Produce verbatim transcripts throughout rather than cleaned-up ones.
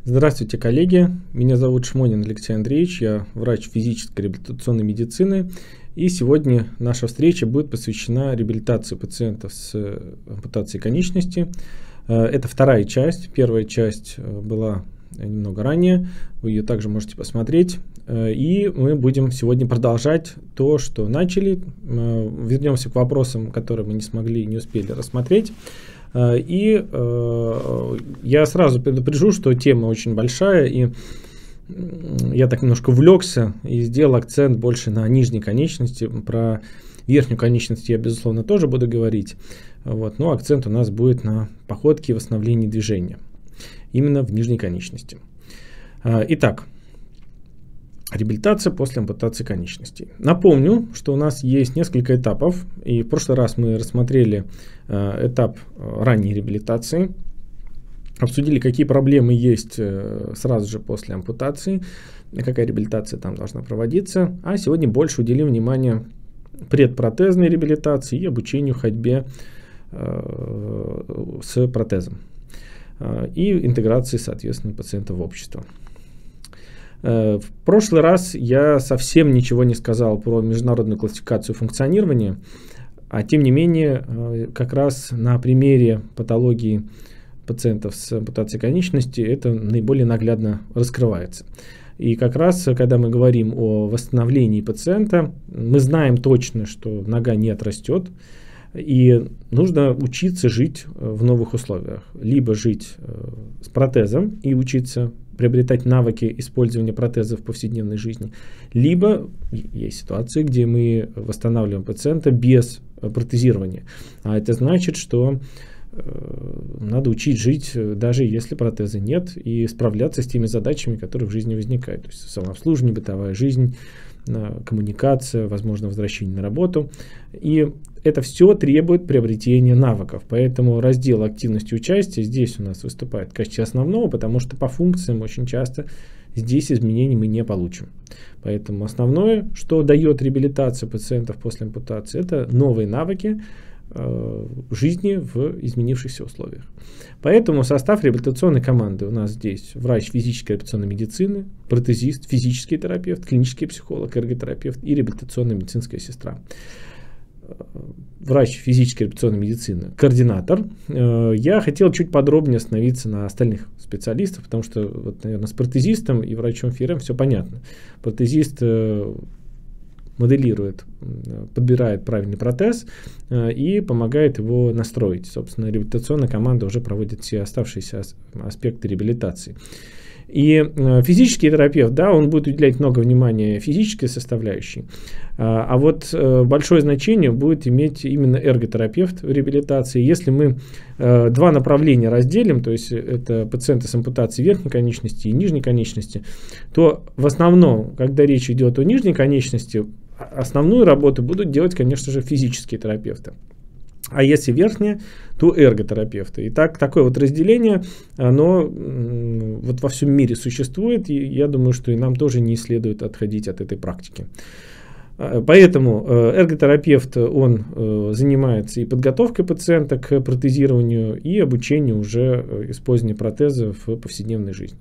Здравствуйте, коллеги. Меня зовут Шмонин Алексей Андреевич, я врач физической реабилитационной медицины. И сегодня наша встреча будет посвящена реабилитации пациентов с ампутацией конечности. Это вторая часть. Первая часть была немного ранее, вы ее также можете посмотреть. И мы будем сегодня продолжать то, что начали. Вернемся к вопросам, которые мы не смогли и не успели рассмотреть. И э, я сразу предупрежу, что тема очень большая, и я так немножко увлекся и сделал акцент больше на нижней конечности. Про верхнюю конечность я, безусловно, тоже буду говорить, вот, но акцент у нас будет на походке и восстановлении движения, именно в нижней конечности. Итак, реабилитация после ампутации конечностей. Напомню, что у нас есть несколько этапов, и в прошлый раз мы рассмотрели э, этап ранней реабилитации, обсудили, какие проблемы есть э, сразу же после ампутации, какая реабилитация там должна проводиться, а сегодня больше уделим внимание предпротезной реабилитации и обучению ходьбе э, с протезом э, и интеграции, соответственно, пациента в общество. В прошлый раз я совсем ничего не сказал про международную классификацию функционирования, а тем не менее, как раз на примере патологии пациентов с ампутацией конечности это наиболее наглядно раскрывается. И как раз, когда мы говорим о восстановлении пациента, мы знаем точно, что нога не отрастет, и нужно учиться жить в новых условиях. Либо жить с протезом и учиться приобретать навыки использования протеза в повседневной жизни, либо есть ситуации, где мы восстанавливаем пациента без протезирования. А это значит, что э, надо учить жить, даже если протеза нет, и справляться с теми задачами, которые в жизни возникают. То есть самообслуживание, бытовая жизнь, коммуникация, возможно, возвращение на работу. И это все требует приобретения навыков. Поэтому раздел активности участия здесь у нас выступает в качестве основного, потому что по функциям очень часто здесь изменений мы не получим. Поэтому основное, что дает реабилитация пациентов после ампутации, это новые навыки э, жизни в изменившихся условиях. Поэтому состав реабилитационной команды у нас здесь врач физической реабилитационной медицины, протезист, физический терапевт, клинический психолог, эрготерапевт и реабилитационная медицинская сестра. Врач физической реабилитационной медицины, координатор. Я хотел чуть подробнее остановиться на остальных специалистах, потому что, вот, наверное, с протезистом и врачом ФИРМ все понятно. Протезист моделирует, подбирает правильный протез и помогает его настроить. Собственно, реабилитационная команда уже проводит все оставшиеся аспекты реабилитации. И физический терапевт, да, он будет уделять много внимания физической составляющей, а вот большое значение будет иметь именно эрготерапевт в реабилитации. Если мы два направления разделим, то есть это пациенты с ампутацией верхней конечности и нижней конечности, то в основном, когда речь идет о нижней конечности, основную работу будут делать, конечно же, физические терапевты. А если верхняя, то эрготерапевты. И так, такое вот разделение, оно вот во всем мире существует, и я думаю, что и нам тоже не следует отходить от этой практики. Поэтому эрготерапевт, он занимается и подготовкой пациента к протезированию, и обучением уже использования протеза в повседневной жизни.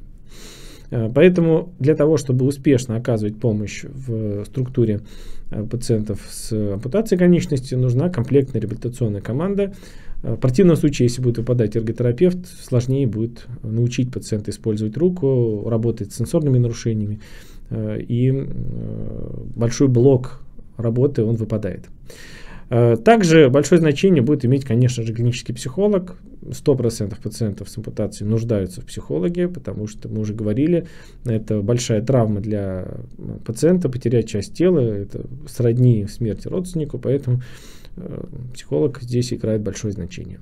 Поэтому для того, чтобы успешно оказывать помощь в структуре пациентов с ампутацией конечности, нужна комплектная реабилитационная команда. В противном случае, если будет выпадать эрготерапевт, сложнее будет научить пациента использовать руку, работать с сенсорными нарушениями, и большой блок работы он выпадает. Также большое значение будет иметь, конечно же, клинический психолог. сто процентов пациентов с ампутацией нуждаются в психологе, потому что мы уже говорили, это большая травма для пациента, потерять часть тела, это сродни смерти родственнику, поэтому психолог здесь играет большое значение.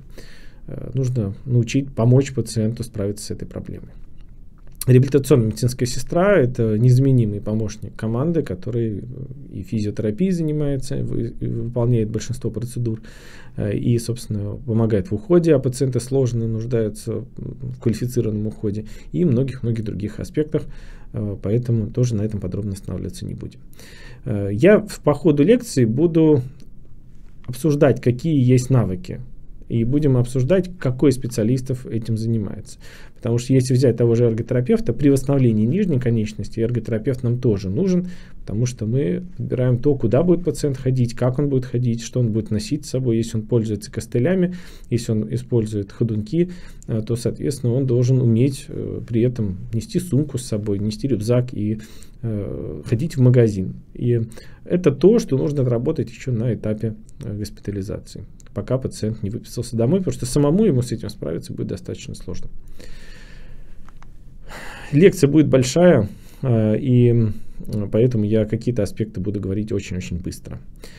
Нужно научить, помочь пациенту справиться с этой проблемой. Реабилитационная медицинская сестра – это незаменимый помощник команды, который и физиотерапией занимается, и выполняет большинство процедур, и, собственно, помогает в уходе, а пациенты сложно нуждаются в квалифицированном уходе, и многих-многих других аспектах, поэтому тоже на этом подробно останавливаться не будем. Я по ходу лекции буду обсуждать, какие есть навыки и будем обсуждать, какой из специалистов этим занимается. Потому что если взять того же эрготерапевта, при восстановлении нижней конечности эрготерапевт нам тоже нужен, потому что мы подбираем то, куда будет пациент ходить, как он будет ходить, что он будет носить с собой. Если он пользуется костылями, если он использует ходунки, то, соответственно, он должен уметь при этом нести сумку с собой, нести рюкзак и э, ходить в магазин. И это то, что нужно отработать еще на этапе госпитализации, пока пациент не выписался домой, потому что самому ему с этим справиться будет достаточно сложно. Лекция будет большая, и поэтому я какие-то аспекты буду говорить очень-очень быстро.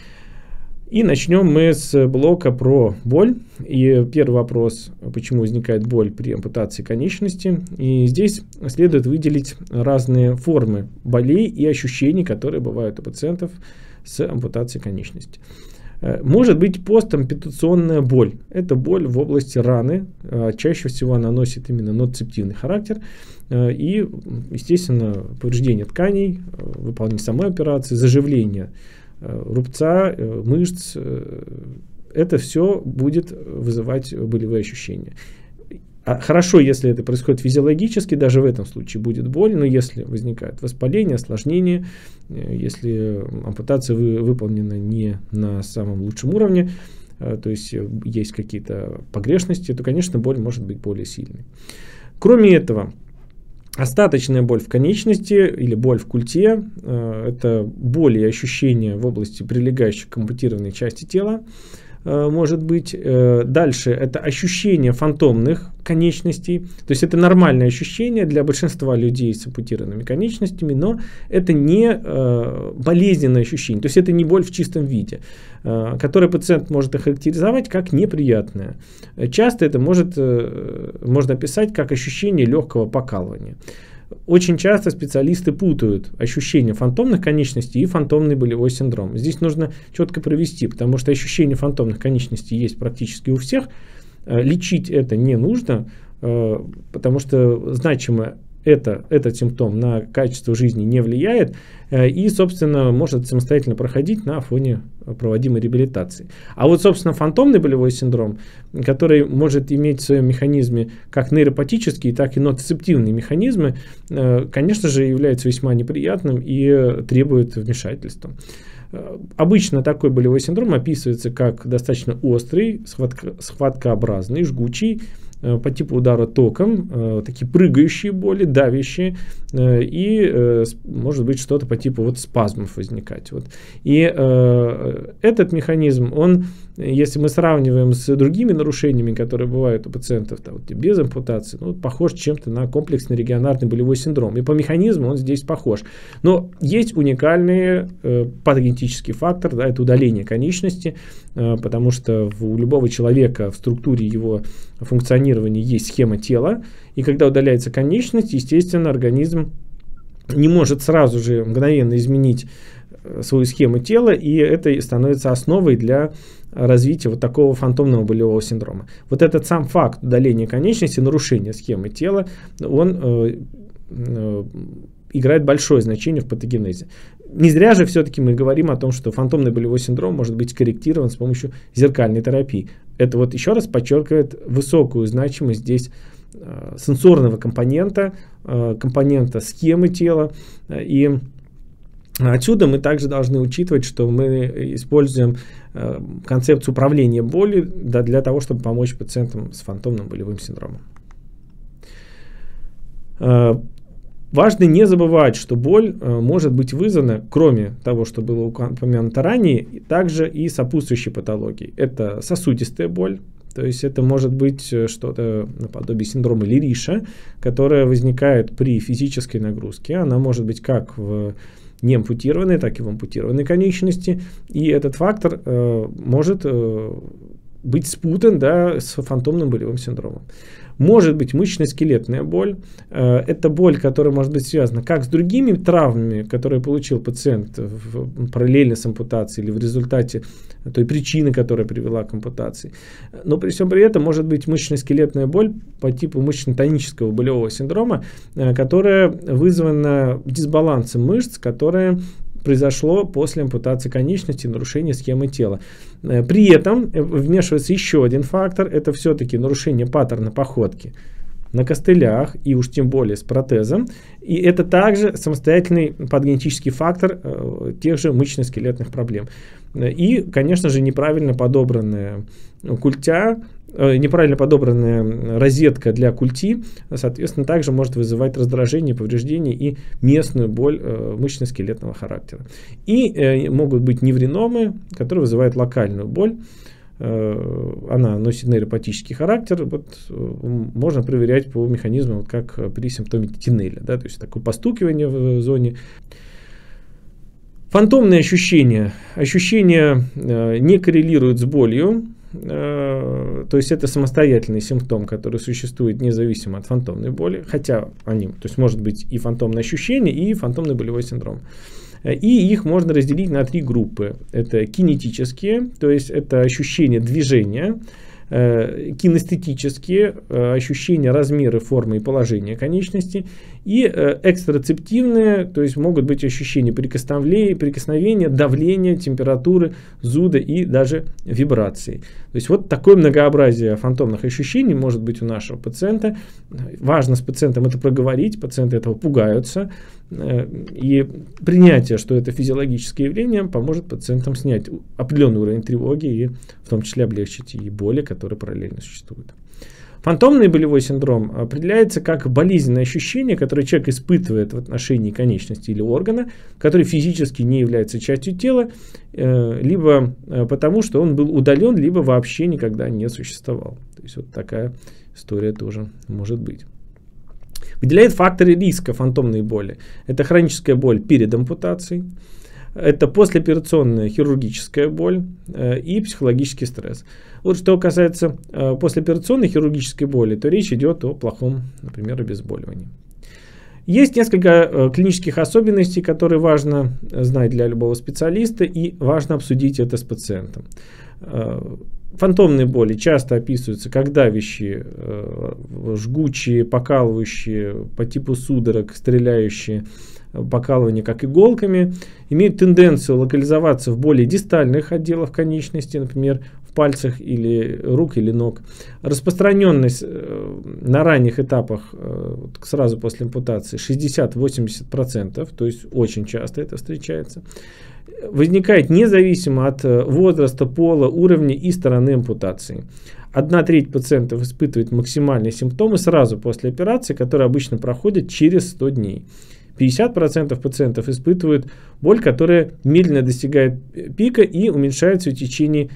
И начнем мы с блока про боль. И первый вопрос, почему возникает боль при ампутации конечности. И здесь следует выделить разные формы болей и ощущений, которые бывают у пациентов с ампутацией конечности. Может быть постампутационная боль. Это боль в области раны. Чаще всего она носит именно ноцептивный характер. И, естественно, повреждение тканей, выполнение самой операции, заживление рубца, мышц. Это все будет вызывать болевые ощущения. Хорошо, если это происходит физиологически, даже в этом случае будет боль, но если возникает воспаление, осложнение, если ампутация вы, выполнена не на самом лучшем уровне, то есть есть какие-то погрешности, то, конечно, боль может быть более сильной. Кроме этого, остаточная боль в конечности или боль в культе – это боль и ощущения в области прилегающей к ампутированной части тела. Может быть. Дальше это ощущение фантомных конечностей. То есть это нормальное ощущение для большинства людей с ампутированными конечностями, но это не болезненное ощущение. То есть это не боль в чистом виде, которое пациент может охарактеризовать как неприятное. Часто это может, можно описать как ощущение легкого покалывания. Очень часто специалисты путают ощущение фантомных конечностей и фантомный болевой синдром. Здесь нужно четко провести, потому что ощущение фантомных конечностей есть практически у всех. Лечить это не нужно, потому что значимо это, этот симптом на качество жизни не влияет и, собственно, может самостоятельно проходить на фоне проводимой реабилитации. А вот, собственно, фантомный болевой синдром, который может иметь в своем механизме как нейропатические, так и ноцептивные механизмы, конечно же, является весьма неприятным и требует вмешательства. Обычно такой болевой синдром описывается как достаточно острый, схватка, схваткообразный, жгучий, по типу удара током, такие прыгающие боли, давящие, и может быть что-то по типу вот спазмов возникать. Вот. И этот механизм, он, если мы сравниваем с другими нарушениями, которые бывают у пациентов там, вот, без ампутации, ну, похож чем-то на комплексный регионарный болевой синдром. И по механизму он здесь похож. Но есть уникальный э, патогенетический фактор, да, это удаление конечности, э, потому что у любого человека в структуре его функционирования есть схема тела, и когда удаляется конечность, естественно, организм не может сразу же мгновенно изменить свою схему тела, и это становится основой для развития вот такого фантомного болевого синдрома. Вот этот сам факт удаления конечности, нарушения схемы тела, он э, э, играет большое значение в патогенезе. Не зря же все-таки мы говорим о том, что фантомный болевой синдром может быть скорректирован с помощью зеркальной терапии. Это вот еще раз подчеркивает высокую значимость здесь э, сенсорного компонента, э, компонента схемы тела. И отсюда мы также должны учитывать, что мы используем э, концепцию управления болью, да, для того, чтобы помочь пациентам с фантомным болевым синдромом. Э, важно не забывать, что боль э, может быть вызвана, кроме того, что было упомянуто ранее, также и сопутствующей патологией. Это сосудистая боль. То есть это может быть что-то наподобие синдрома Лериша, которое возникает при физической нагрузке. Она может быть как в не ампутированной, так и в ампутированной конечности. И этот фактор э, может э, быть спутан, да, с фантомным болевым синдромом. Может быть мышечно-скелетная боль. Э, это боль, которая может быть связана как с другими травмами, которые получил пациент в, параллельно с ампутацией или в результате той причины, которая привела к ампутации. Но при всем при этом может быть мышечно-скелетная боль по типу мышечно-тонического болевого синдрома, э, которая вызвана дисбалансом мышц, которые произошло после ампутации конечности, нарушение схемы тела. При этом вмешивается еще один фактор, это все-таки нарушение паттерна походки на костылях и уж тем более с протезом. И это также самостоятельный подгенетический фактор э, тех же мышечно-скелетных проблем. И, конечно же, неправильно подобранная культя, э, неправильно подобранная розетка для культи, соответственно, также может вызывать раздражение, повреждение и местную боль э, мышечно-скелетного характера. И э, могут быть невриномы, которые вызывают локальную боль. Она носит нейропатический характер, вот, можно проверять по механизму, вот как при симптоме Тинеля, да, то есть такое постукивание в зоне. Фантомные ощущения. Ощущения э, не коррелируют с болью, э, то есть это самостоятельный симптом, который существует независимо от фантомной боли, хотя они, то есть может быть и фантомное ощущение, и фантомный болевой синдром. И их можно разделить на три группы. Это кинетические, то есть это ощущение движения, кинестетические, ощущения размера, формы и положения конечности, и экстрацептивные, то есть могут быть ощущения прикосновения, прикосновения, давления, температуры, зуда и даже вибрации. То есть вот такое многообразие фантомных ощущений может быть у нашего пациента. Важно с пациентом это проговорить, пациенты этого пугаются, и принятие, что это физиологическое явление, поможет пациентам снять определенный уровень тревоги и в том числе облегчить и боли, которые параллельно существуют. Фантомный болевой синдром определяется как болезненное ощущение, которое человек испытывает в отношении конечности или органа, который физически не является частью тела, либо потому, что он был удален, либо вообще никогда не существовал. То есть вот такая история тоже может быть. Выделяет факторы риска фантомной боли. Это хроническая боль перед ампутацией, это послеоперационная хирургическая боль э, и психологический стресс. Вот что касается э, послеоперационной хирургической боли, то речь идет о плохом, например, обезболивании. Есть несколько э, клинических особенностей, которые важно знать для любого специалиста, и важно обсудить это с пациентом. Э, Фантомные боли часто описываются как давящие, э, жгучие, покалывающие, по типу судорог, стреляющие, покалывание как иголками, имеют тенденцию локализоваться в более дистальных отделах конечности, например, в пальцах или рук или ног. Распространенность э, на ранних этапах, э, сразу после ампутации, шестьдесят-восемьдесят процентов, то есть очень часто это встречается. Возникает независимо от возраста, пола, уровня и стороны ампутации. Одна треть пациентов испытывает максимальные симптомы сразу после операции, которые обычно проходят через сто дней. пятьдесят процентов пациентов испытывают боль, которая медленно достигает пика и уменьшается в течение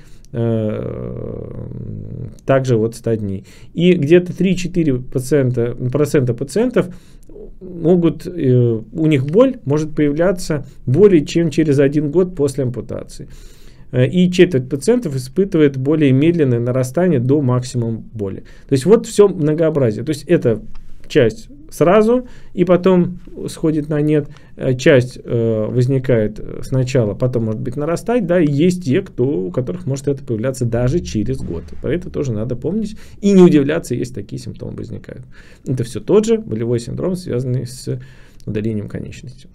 э, также вот ста дней. И где-то три-четыре процента пациентов могут, э, у них боль может появляться более чем через один год после ампутации. И четверть пациентов испытывает более медленное нарастание до максимума боли. То есть вот все многообразие. То есть это часть сразу и потом сходит на нет, часть э, возникает сначала, потом может быть нарастать, да, и есть те, кто, у которых может это появляться даже через год. Про это тоже надо помнить и не удивляться, если такие симптомы возникают. Это все тот же болевой синдром, связанный с удалением конечности.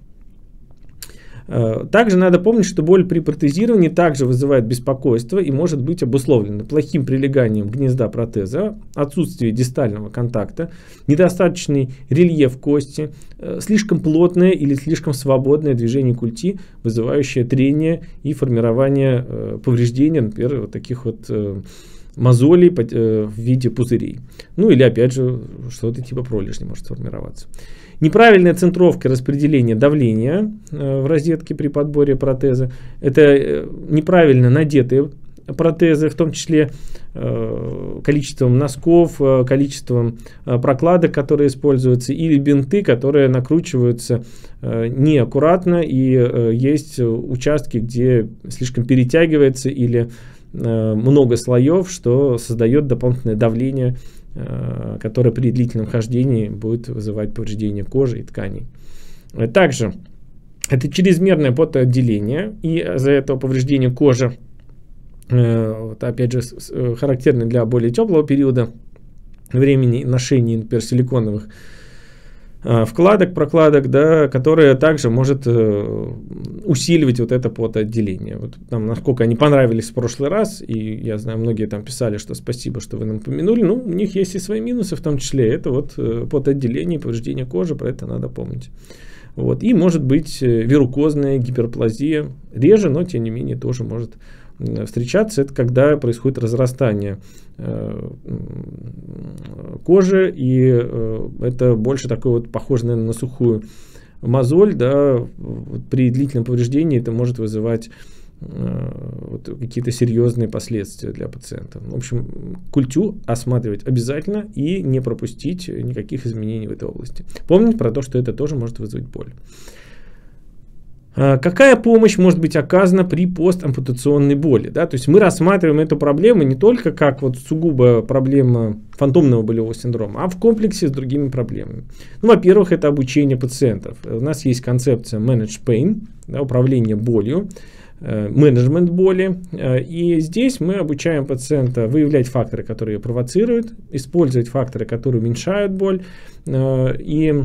Также надо помнить, что боль при протезировании также вызывает беспокойство и может быть обусловлена плохим прилеганием гнезда протеза, отсутствие дистального контакта, недостаточный рельеф кости, слишком плотное или слишком свободное движение культи, вызывающее трение и формирование повреждения, например, вот таких вот мозолей в виде пузырей. Ну или опять же что-то типа пролежни может сформироваться. Неправильная центровка распределения давления в розетке при подборе протеза. Это неправильно надетые протезы, в том числе количеством носков, количеством прокладок, которые используются, или бинты, которые накручиваются неаккуратно, и есть участки, где слишком перетягивается или много слоев, что создает дополнительное давление, которое при длительном хождении будет вызывать повреждение кожи и тканей. Также это чрезмерное потоотделение, и из-за этого повреждение кожи, вот опять же, характерно для более теплого периода времени ношения, например, силиконовых вкладок, прокладок, да, которая также может усиливать вот это потоотделение. Вот нам насколько они понравились в прошлый раз, и я знаю, многие там писали, что спасибо, что вы нам упомянули, ну, у них есть и свои минусы, в том числе это вот потоотделение, повреждение кожи, про это надо помнить. Вот. И может быть веррукозная гиперплазия, реже, но тем не менее тоже может встречаться. Это когда происходит разрастание э, кожи, и э, это больше такой вот похоже, наверное, на сухую мозоль, да, вот при длительном повреждении это может вызывать э, вот какие-то серьезные последствия для пациента. В общем, культю осматривать обязательно и не пропустить никаких изменений в этой области. Помнить про то, что это тоже может вызвать боль. Какая помощь может быть оказана при постампутационной боли? Да? То есть мы рассматриваем эту проблему не только как вот сугубо проблема фантомного болевого синдрома, а в комплексе с другими проблемами. Ну, во-первых, это обучение пациентов. У нас есть концепция manage pain, да, управление болью, менеджмент боли. И здесь мы обучаем пациента выявлять факторы, которые ее провоцируют, использовать факторы, которые уменьшают боль. И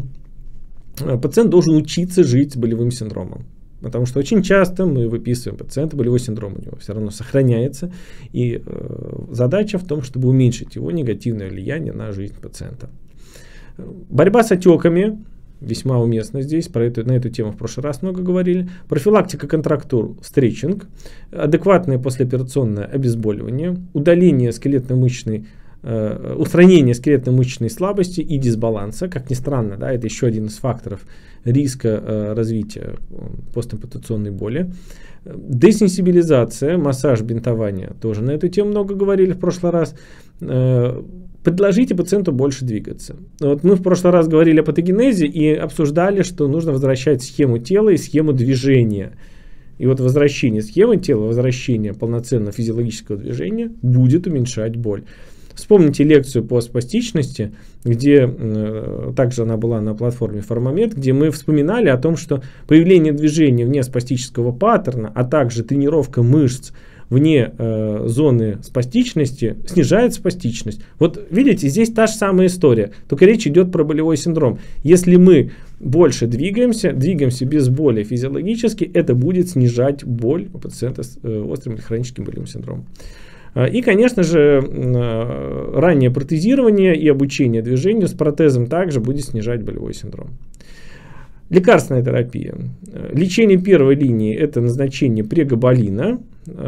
пациент должен учиться жить с болевым синдромом. Потому что очень часто мы выписываем пациента, болевой синдром у него все равно сохраняется. И э, задача в том, чтобы уменьшить его негативное влияние на жизнь пациента. Борьба с отеками весьма уместна здесь. Про эту, на эту тему в прошлый раз много говорили. Профилактика контрактур, стретчинг, адекватное послеоперационное обезболивание, удаление скелетно-мышечной Uh, устранение скелетно-мышечной слабости и дисбаланса, как ни странно, да, это еще один из факторов риска uh, развития постампутационной боли. Десенсибилизация, массаж, бинтование, тоже на эту тему много говорили в прошлый раз. Uh, предложите пациенту больше двигаться. Вот мы в прошлый раз говорили о патогенезе и обсуждали, что нужно возвращать схему тела и схему движения. И вот возвращение схемы тела, возвращение полноценного физиологического движения будет уменьшать боль. Вспомните лекцию по спастичности, где э, также она была на платформе Формамед, где мы вспоминали о том, что появление движения вне спастического паттерна, а также тренировка мышц вне э, зоны спастичности снижает спастичность. Вот видите, здесь та же самая история, только речь идет про болевой синдром. Если мы больше двигаемся, двигаемся без боли физиологически, это будет снижать боль у пациента с э, острым или хроническим болевым синдромом. И, конечно же, раннее протезирование и обучение движению с протезом также будет снижать болевой синдром. Лекарственная терапия. Лечение первой линии – это назначение прегабалина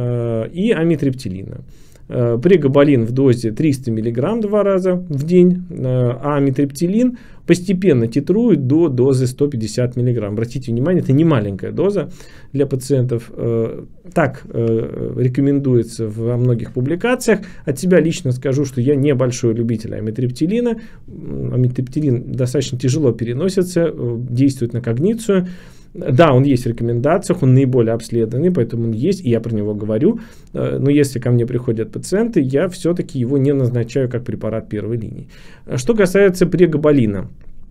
и амитриптилина. Прегабалин в дозе триста миллиграмм два раза в день, а амитриптилин постепенно титрует до дозы сто пятьдесят миллиграмм. Обратите внимание, это не маленькая доза для пациентов. Так рекомендуется во многих публикациях. От себя лично скажу, что я не большой любитель амитриптилина. Амитриптилин достаточно тяжело переносится, действует на когницию. Да, он есть в рекомендациях, он наиболее обследованный, поэтому он есть, и я про него говорю. Но если ко мне приходят пациенты, я все-таки его не назначаю как препарат первой линии. Что касается прегабалина,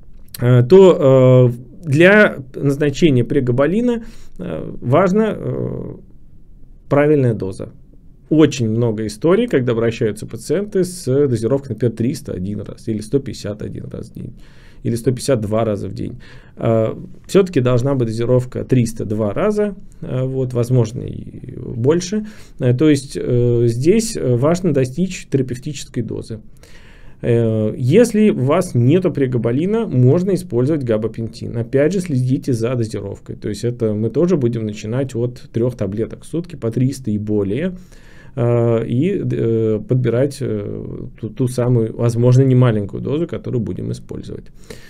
то для назначения прегабалина важна правильная доза. Очень много историй, когда обращаются пациенты с дозировкой, например, триста один раз или сто пятьдесят один раз в день. Или сто пятьдесят два раза в день. Все-таки должна быть дозировка триста два раза, вот, возможно и больше. То есть здесь важно достичь терапевтической дозы. Если у вас нет прегабалина, можно использовать габапентин. Опять же, следите за дозировкой. То есть это мы тоже будем начинать от трех таблеток в сутки по триста и более. И э, подбирать э, ту, ту самую, возможно, немаленькую дозу, которую будем использовать.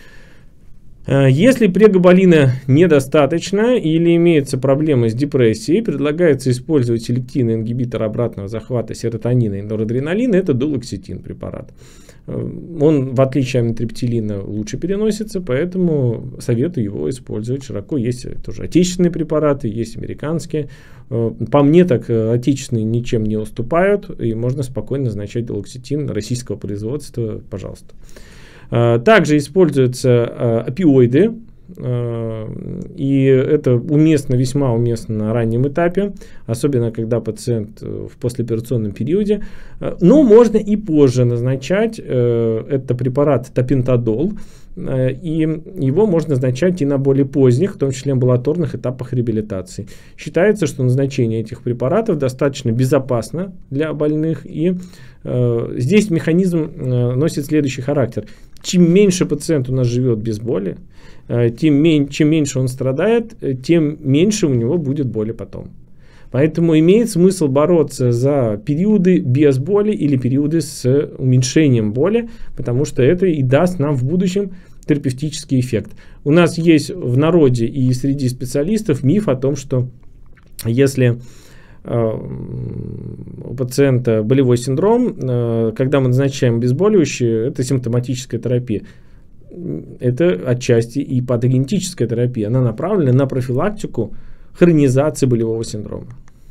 Если прегабалина недостаточно или имеются проблемы с депрессией, предлагается использовать селективный ингибитор обратного захвата серотонина и норадреналина, это дуалексетин препарат. Он, в отличие от амитриптилина, лучше переносится, поэтому советую его использовать широко. Есть тоже отечественные препараты, есть американские. По мне, так отечественные ничем не уступают, и можно спокойно назначать дуалексетин российского производства, пожалуйста. Также используются опиоиды и это уместно, весьма уместно на раннем этапе, особенно когда пациент в послеоперационном периоде. Но можно и позже назначать. Это препарат топинтодол, и его можно назначать и на более поздних, в том числе амбулаторных этапах реабилитации. Считается, что назначение этих препаратов достаточно безопасно для больных, и э, здесь механизм э, носит следующий характер. Чем меньше пациент у нас живет без боли, э, тем мен- чем меньше он страдает, э, тем меньше у него будет боли потом. Поэтому имеет смысл бороться за периоды без боли или периоды с уменьшением боли, потому что это и даст нам в будущем терапевтический эффект. У нас есть в народе и среди специалистов миф о том, что если э, у пациента болевой синдром, э, когда мы назначаем обезболивающее, это симптоматическая терапия. Это отчасти и патогенетическая терапия. Она направлена на профилактику хронизации болевого синдрома.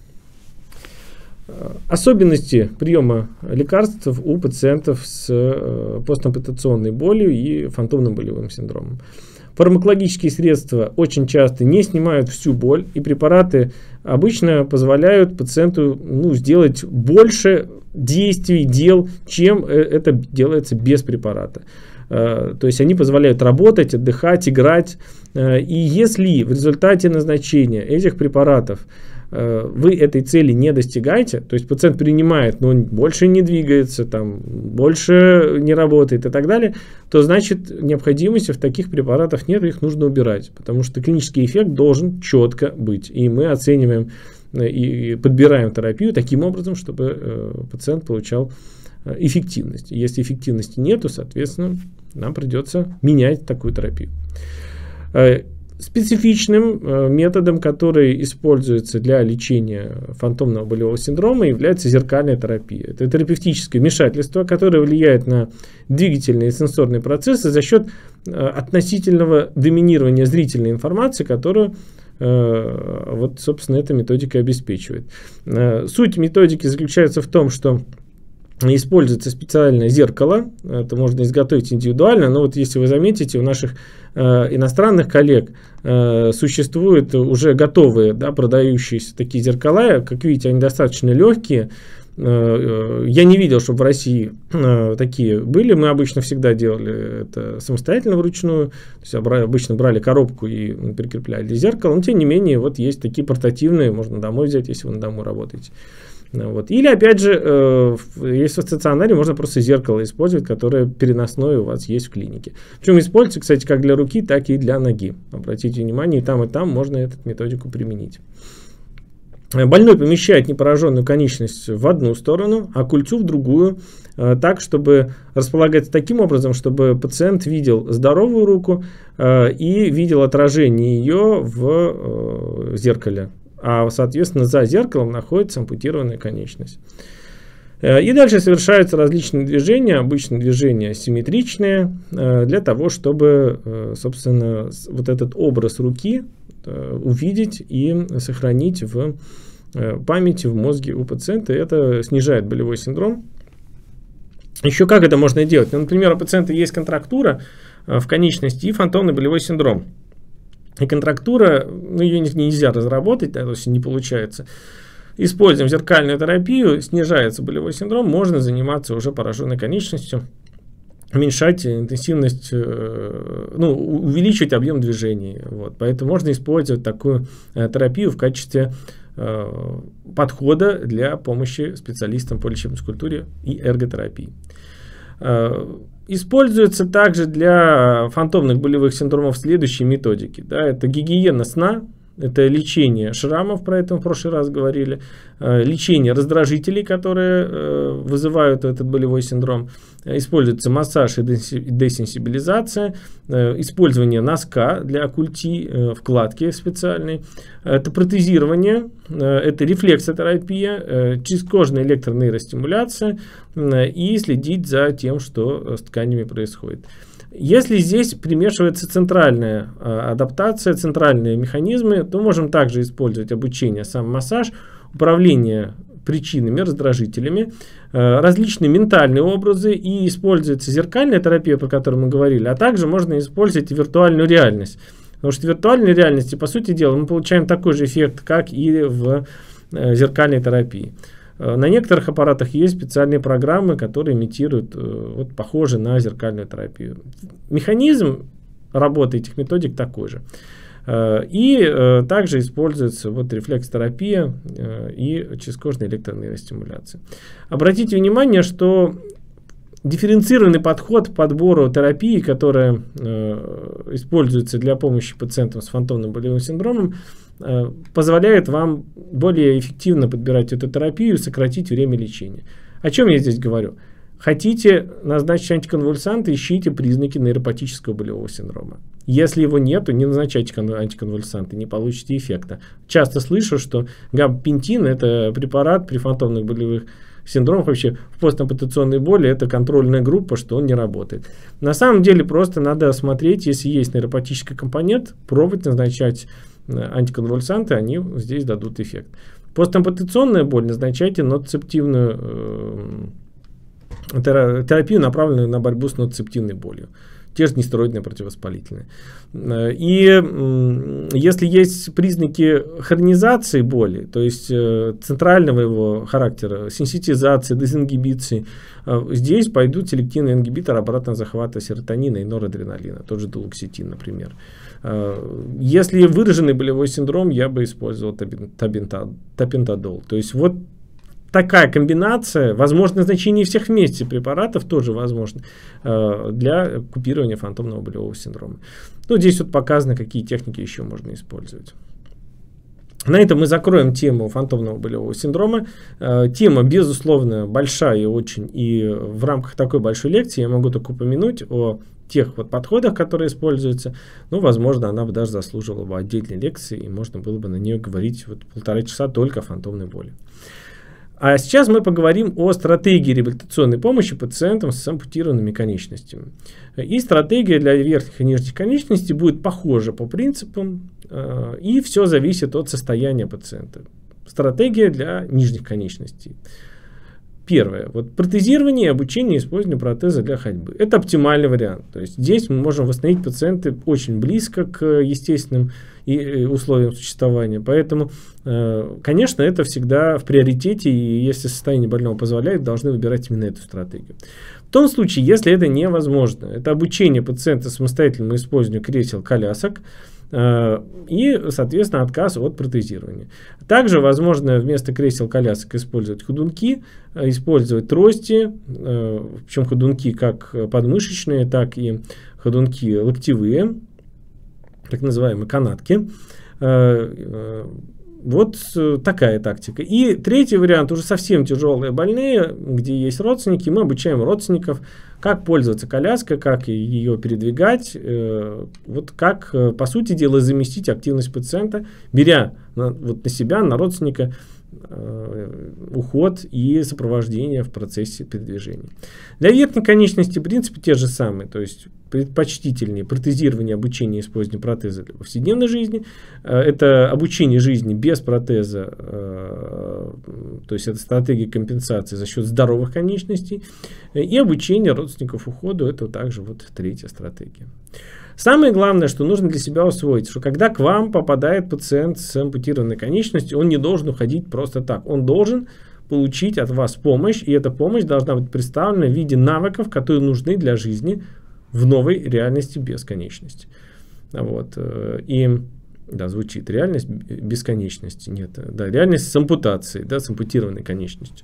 Особенности приема лекарств у пациентов с постампутационной болью и фантомным болевым синдромом. Фармакологические средства очень часто не снимают всю боль, и препараты обычно позволяют пациенту ну, сделать больше действий, дел, чем это делается без препарата. То есть они позволяют работать, отдыхать, играть. И если в результате назначения этих препаратов вы этой цели не достигаете, то есть пациент принимает, но он больше не двигается, там, больше не работает и так далее, то значит необходимости в таких препаратах нет, их нужно убирать, потому что клинический эффект должен четко быть. И мы оцениваем и подбираем терапию таким образом, чтобы пациент получал эффективность. Если эффективности нету, соответственно, нам придется менять такую терапию. Специфичным методом, который используется для лечения фантомного болевого синдрома, является зеркальная терапия. Это терапевтическое вмешательство, которое влияет на двигательные и сенсорные процессы за счет относительного доминирования зрительной информации, которую вот, собственно, эта методика обеспечивает. Суть методики заключается в том, что используется специальное зеркало, это можно изготовить индивидуально, но вот если вы заметите, у наших э, иностранных коллег э, существуют уже готовые, да, продающиеся такие зеркала, как видите, они достаточно легкие. Э, я не видел, чтобы в России э, такие были, мы обычно всегда делали это самостоятельно вручную, то есть обычно брали коробку и прикрепляли зеркало, но тем не менее вот есть такие портативные, можно домой взять, если вы на дому работаете. Вот. Или, опять же, э, если в стационаре, можно просто зеркало использовать, которое переносное у вас есть в клинике. Причем используется, кстати, как для руки, так и для ноги. Обратите внимание, и там, и там можно эту методику применить. Больной помещает непораженную конечность в одну сторону, а культю в другую, э, так, чтобы располагаться таким образом, чтобы пациент видел здоровую руку э, и видел отражение ее в э, зеркале. А, соответственно, за зеркалом находится ампутированная конечность. И дальше совершаются различные движения, обычно движения симметричные, для того, чтобы, собственно, вот этот образ руки увидеть и сохранить в памяти, в мозге у пациента. Это снижает болевой синдром. Еще как это можно делать? Ну, например, у пациента есть контрактура в конечности и фантомный болевой синдром. И контрактура, ну, ее нельзя разработать, да, то есть не получается. Используем зеркальную терапию, снижается болевой синдром, можно заниматься уже пораженной конечностью, уменьшать интенсивность, ну, увеличивать объем движений. Вот. Поэтому можно использовать такую терапию в качестве э, подхода для помощи специалистам по лечебной физкультуре и эрготерапии. Используется также для фантомных болевых синдромов следующие методики. Да, это гигиена сна, это лечение шрамов, про это мы в прошлый раз говорили, лечение раздражителей, которые вызывают этот болевой синдром, используется массаж и десенсибилизация, использование носка для культи, вкладки специальной, это протезирование, это рефлексотерапия, чисткожная электронейростимуляция и следить за тем, что с тканями происходит. Если здесь примешивается центральная адаптация, центральные механизмы, то можем также использовать обучение, сам массаж, управление причинами, раздражителями, различные ментальные образы, и используется зеркальная терапия, про которую мы говорили, а также можно использовать виртуальную реальность. Потому что в виртуальной реальности, по сути дела, мы получаем такой же эффект, как и в э, зеркальной терапии. Э, на некоторых аппаратах есть специальные программы, которые имитируют, э, вот, похожие на зеркальную терапию. Механизм работы этих методик такой же. Э, и э, также используется вот, рефлекс-терапия э, и часткожная электронейростимуляция. Обратите внимание, что дифференцированный подход к подбору терапии, которая э, используется для помощи пациентам с фантомным болевым синдромом, э, позволяет вам более эффективно подбирать эту терапию и сократить время лечения. О чем я здесь говорю? Хотите назначить антиконвульсанты, ищите признаки нейропатического болевого синдрома. Если его нет, то не назначайте антиконвульсанты, не получите эффекта. Часто слышу, что габапентин – это препарат при фантомных болевых синдромах, вообще в постампутационной боли, это контрольная группа, что он не работает. На самом деле просто надо смотреть, если есть нейропатический компонент, пробовать назначать антиконвульсанты, они здесь дадут эффект. Постампутационная боль, назначайте ноцептивную э, терапию, направленную на борьбу с ноцептивной болью. Те же нестероидные противовоспалительные. И э, если есть признаки хронизации боли, то есть э, центрального его характера, сенситизации, дезингибиции, э, здесь пойдут селективные ингибиторы обратного захвата серотонина и норадреналина, тот же дуоксетин, например. Э, если выраженный болевой синдром, я бы использовал табентадол. То есть вот такая комбинация, возможно, назначение всех вместе препаратов тоже возможно э, для купирования фантомного болевого синдрома. Ну, здесь вот показано, какие техники еще можно использовать. На этом мы закроем тему фантомного болевого синдрома. Э, тема, безусловно, большая очень, и в рамках такой большой лекции я могу только упомянуть о тех вот подходах, которые используются. Ну, возможно, она бы даже заслуживала бы отдельной лекции, и можно было бы на нее говорить вот полтора часа только о фантомной боли. А сейчас мы поговорим о стратегии реабилитационной помощи пациентам с ампутированными конечностями. И стратегия для верхних и нижних конечностей будет похожа по принципам, и все зависит от состояния пациента. Стратегия для нижних конечностей. Первое. Вот протезирование и обучение использованию протеза для ходьбы. Это оптимальный вариант. То есть здесь мы можем восстановить пациента очень близко к естественным и условиям существования. Поэтому, конечно, это всегда в приоритете, и если состояние больного позволяет, должны выбирать именно эту стратегию. В том случае, если это невозможно, это обучение пациента самостоятельному использованию кресел-колясок, и, соответственно, отказ от протезирования. Также возможно вместо кресел-колясок использовать ходунки, использовать трости, причем ходунки как подмышечные, так и ходунки локтевые, так называемые канатки. Вот такая тактика. И третий вариант, уже совсем тяжелые больные, где есть родственники, мы обучаем родственников, как пользоваться коляской, как ее передвигать, э, вот как, по сути дела, заместить активность пациента, беря на, вот на себя, на родственника, э, уход и сопровождение в процессе передвижения. Для верхней конечности принципы те же самые, то есть предпочтительнее протезирование, обучение использованию протеза для повседневной жизни. Это обучение жизни без протеза, то есть это стратегия компенсации за счет здоровых конечностей. И обучение родственников уходу, это также вот третья стратегия. Самое главное, что нужно для себя усвоить, что когда к вам попадает пациент с ампутированной конечностью, он не должен уходить просто так. Он должен получить от вас помощь, и эта помощь должна быть представлена в виде навыков, которые нужны для жизни в новой реальности бесконечности. Вот. И, да, звучит реальность бесконечности. Нет, да, реальность с ампутацией, да, с ампутированной конечностью.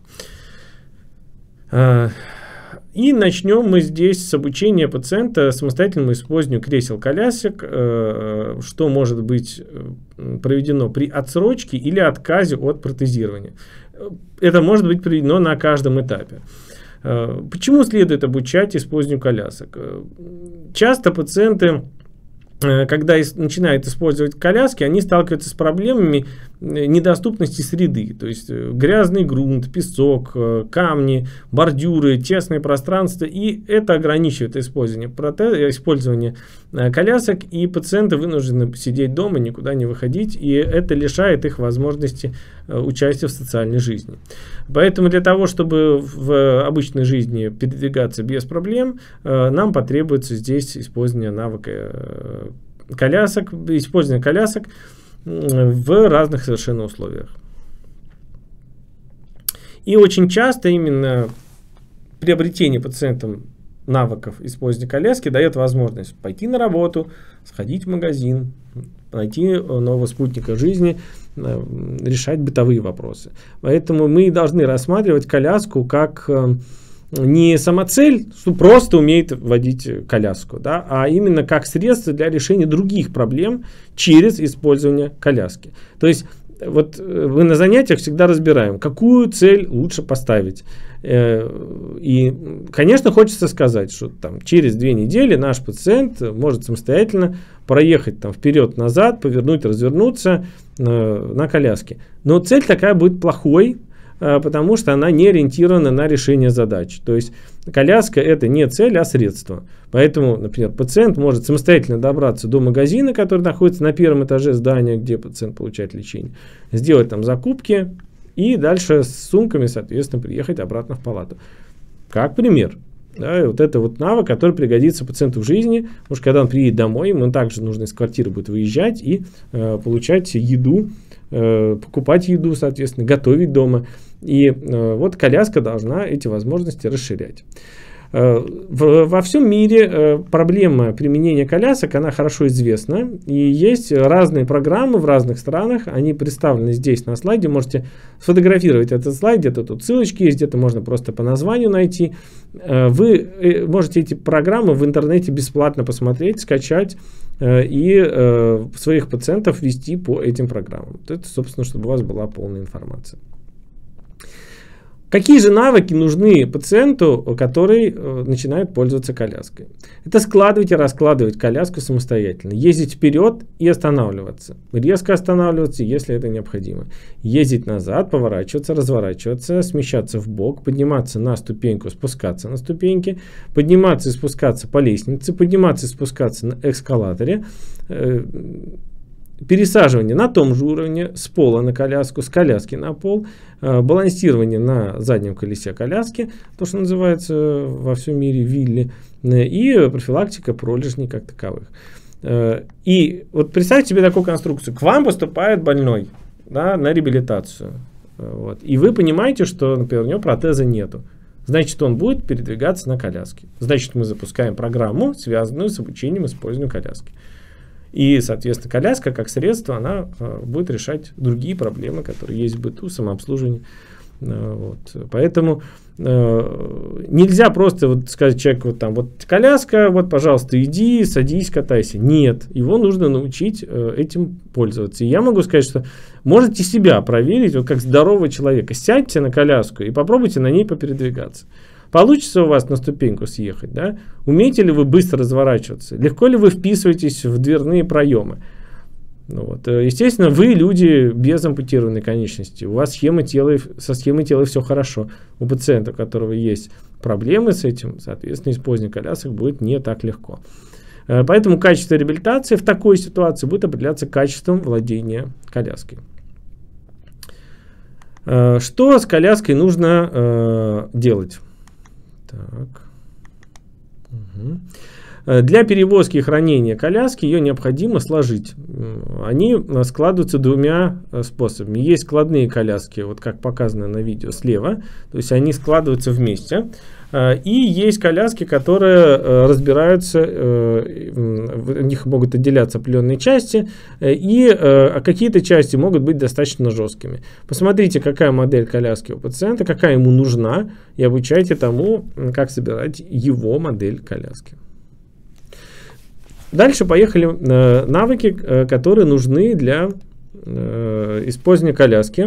И начнем мы здесь с обучения пациента самостоятельному использованию кресел-колясок, что может быть проведено при отсрочке или отказе от протезирования. Это может быть проведено на каждом этапе. Почему следует обучать использованию колясок? Часто пациенты, когда начинают использовать коляски, они сталкиваются с проблемами недоступности среды. То есть грязный грунт, песок, камни, бордюры, тесное пространство. И это ограничивает использование, протез, использование колясок. И пациенты вынуждены сидеть дома, никуда не выходить. И это лишает их возможности участия в социальной жизни. Поэтому для того, чтобы в обычной жизни передвигаться без проблем, нам потребуется здесь использование навыка колясок, использование колясок в разных совершенно условиях. И очень часто именно приобретение пациентам навыков использования коляски дает возможность пойти на работу, сходить в магазин, найти нового спутника жизни, решать бытовые вопросы. Поэтому мы должны рассматривать коляску как не самоцель, что просто умеет водить коляску, да, а именно как средство для решения других проблем через использование коляски. То есть вот мы на занятиях всегда разбираем, какую цель лучше поставить. И, конечно, хочется сказать, что там, через две недели наш пациент может самостоятельно проехать там, вперед-назад, повернуть, развернуться э, на коляске. Но цель такая будет плохой, э, потому что она не ориентирована на решение задач. То есть коляска — это не цель, а средство. Поэтому, например, пациент может самостоятельно добраться до магазина, который находится на первом этаже здания, где пациент получает лечение, сделать там закупки, и дальше с сумками, соответственно, приехать обратно в палату. Как пример. Да, вот это вот навык, который пригодится пациенту в жизни, потому что когда он приедет домой, ему также нужно из квартиры будет выезжать и э, получать еду, э, покупать еду, соответственно, готовить дома. И э, вот коляска должна эти возможности расширять. В, во всем мире э, проблема применения колясок, она хорошо известна. И есть разные программы в разных странах. Они представлены здесь на слайде. Можете сфотографировать этот слайд. Где-то тут ссылочки есть, где-то можно просто по названию найти. Э, вы э, можете эти программы в интернете бесплатно посмотреть, скачать э, и э, своих пациентов вести по этим программам. Это, собственно, чтобы у вас была полная информация. Какие же навыки нужны пациенту, который э, начинает пользоваться коляской? Это складывать и раскладывать коляску самостоятельно. Ездить вперед и останавливаться. Резко останавливаться, если это необходимо. Ездить назад, поворачиваться, разворачиваться, смещаться в бок, подниматься на ступеньку, спускаться на ступеньки, подниматься и спускаться по лестнице, подниматься и спускаться на эскалаторе. Э, Пересаживание на том же уровне с пола на коляску, с коляски на пол, э, балансирование на заднем колесе коляски, то, что называется во всем мире вилли, э, и профилактика пролежней как таковых. Э, и вот представьте себе такую конструкцию. К вам поступает больной, да, на реабилитацию. Э, вот, и вы понимаете, что, например, у него протеза нету. Значит, он будет передвигаться на коляске. Значит, мы запускаем программу, связанную с обучением использованию коляски. И, соответственно, коляска как средство, она э, будет решать другие проблемы, которые есть в быту, самообслуживании. Э, вот. Поэтому э, нельзя просто вот сказать человеку, вот там, вот коляска, вот, пожалуйста, иди, садись, катайся. Нет, его нужно научить э, этим пользоваться. И я могу сказать, что можете себя проверить, вот как здорового человека. Сядьте на коляску и попробуйте на ней попередвигаться. Получится у вас на ступеньку съехать, да? Умеете ли вы быстро разворачиваться? Легко ли вы вписываетесь в дверные проемы? Ну, вот. Естественно, вы люди без ампутированной конечности. У вас схема тела, со схемой тела все хорошо. У пациента, у которого есть проблемы с этим, соответственно, использование колясок будет не так легко. Поэтому качество реабилитации в такой ситуации будет определяться качеством владения коляской. Что с коляской нужно э, делать? Так. Угу. Для перевозки и хранения коляски ее необходимо сложить. Они складываются двумя способами. Есть складные коляски, вот как показано на видео слева, то есть они складываются вместе. И есть коляски, которые разбираются, в них могут отделяться определенные части, и какие-то части могут быть достаточно жесткими. Посмотрите, какая модель коляски у пациента, какая ему нужна, и обучайте тому, как собирать его модель коляски. Дальше поехали навыки, которые нужны для использования коляски.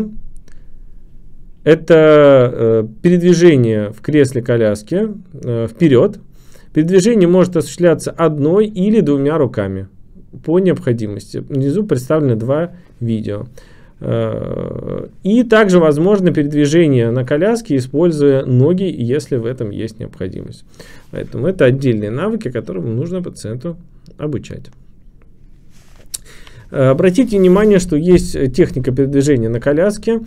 Это э, передвижение в кресле коляски э, вперед. Передвижение может осуществляться одной или двумя руками по необходимости. Внизу представлены два видео. Э, и также возможно передвижение на коляске, используя ноги, если в этом есть необходимость. Поэтому это отдельные навыки, которым нужно пациенту обучать. Э, обратите внимание, что есть техника передвижения на коляске.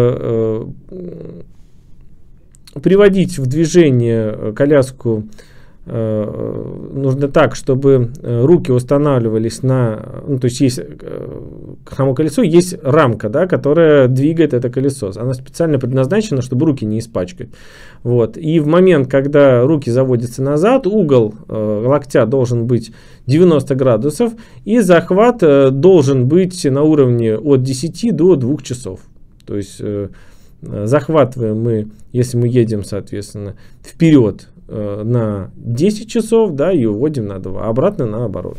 Приводить в движение коляску нужно так, чтобы руки устанавливались на, ну, то есть есть само колесо, есть рамка, да, которая двигает это колесо. Она специально предназначена, чтобы руки не испачкать. Вот. И в момент, когда руки заводятся назад, угол э, локтя должен быть девяносто градусов, и захват э, должен быть на уровне от десяти до двух часов. То есть э, захватываем мы, если мы едем, соответственно, вперед э, на десять часов, да, и уводим на два, обратно наоборот.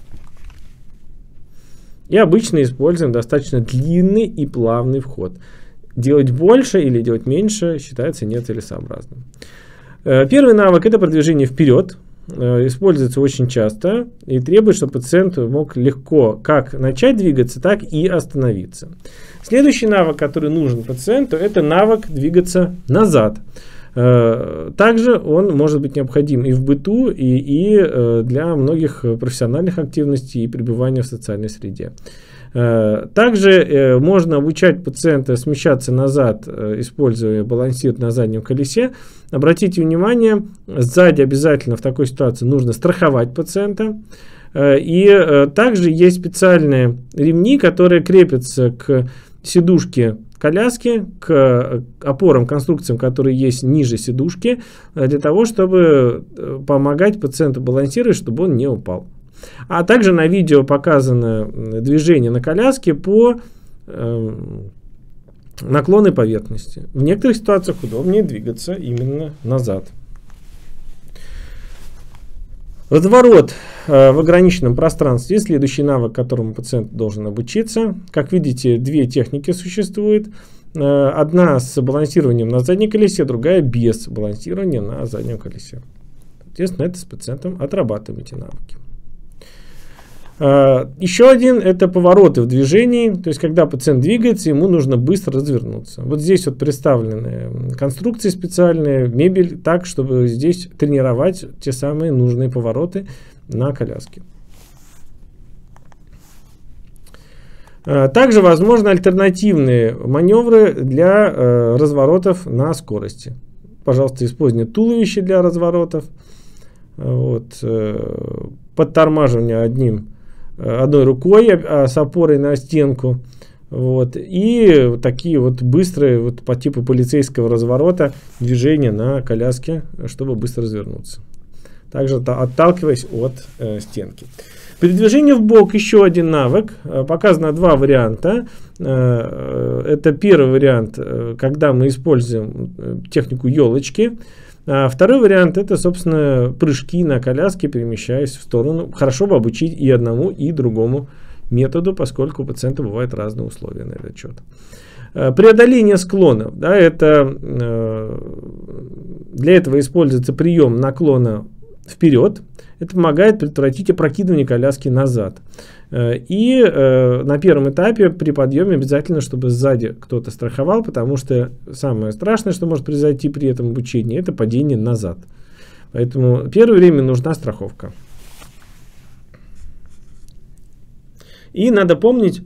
И обычно используем достаточно длинный и плавный вход. Делать больше или делать меньше считается нецелесообразным. Первый навык — это продвижение вперед. Используется очень часто и требует, чтобы пациент мог легко как начать двигаться, так и остановиться. Следующий навык, который нужен пациенту, это навык двигаться назад. Также он может быть необходим и в быту, и, и для многих профессиональных активностей и пребывания в социальной среде. Также можно обучать пациента смещаться назад, используя балансир на заднем колесе. Обратите внимание, сзади обязательно в такой ситуации нужно страховать пациента. И также есть специальные ремни, которые крепятся к сидушке коляски, к опорам, конструкциям, которые есть ниже сидушки, для того, чтобы помогать пациенту балансировать, чтобы он не упал. А также на видео показано движение на коляске по э, наклонной поверхности. В некоторых ситуациях удобнее двигаться именно назад. Разворот э, в ограниченном пространстве. Следующий навык, которому пациент должен обучиться. Как видите, две техники существуют. Э, одна с балансированием на заднем колесе, другая без балансирования на заднем колесе. Соответственно, это с пациентом отрабатываем эти навыки. Uh, еще один — это повороты в движении, то есть когда пациент двигается, ему нужно быстро развернуться. Вот здесь вот представлены конструкции специальные, мебель, так, чтобы здесь тренировать те самые нужные повороты на коляске. Uh, также возможны альтернативные маневры для uh, разворотов на скорости. Пожалуйста, используйте туловище для разворотов, вот, uh, подтормаживание одним одной рукой с опорой на стенку, вот, и вот такие вот быстрые вот по типу полицейского разворота движения на коляске, чтобы быстро развернуться, также отталкиваясь от э, стенки. Передвижение в бок — еще один навык. Показано два варианта. Это первый вариант, когда мы используем технику елочки. А второй вариант — это, собственно, прыжки на коляске, перемещаясь в сторону. Хорошо бы обучить и одному, и другому методу, поскольку у пациента бывают разные условия на этот счет. Преодоление склонов. Да, это, для этого используется прием наклона вперед. Это помогает предотвратить опрокидывание коляски назад. И э, на первом этапе при подъеме обязательно, чтобы сзади кто-то страховал, потому что самое страшное, что может произойти при этом обучении, это падение назад. Поэтому первое время нужна страховка. И надо помнить,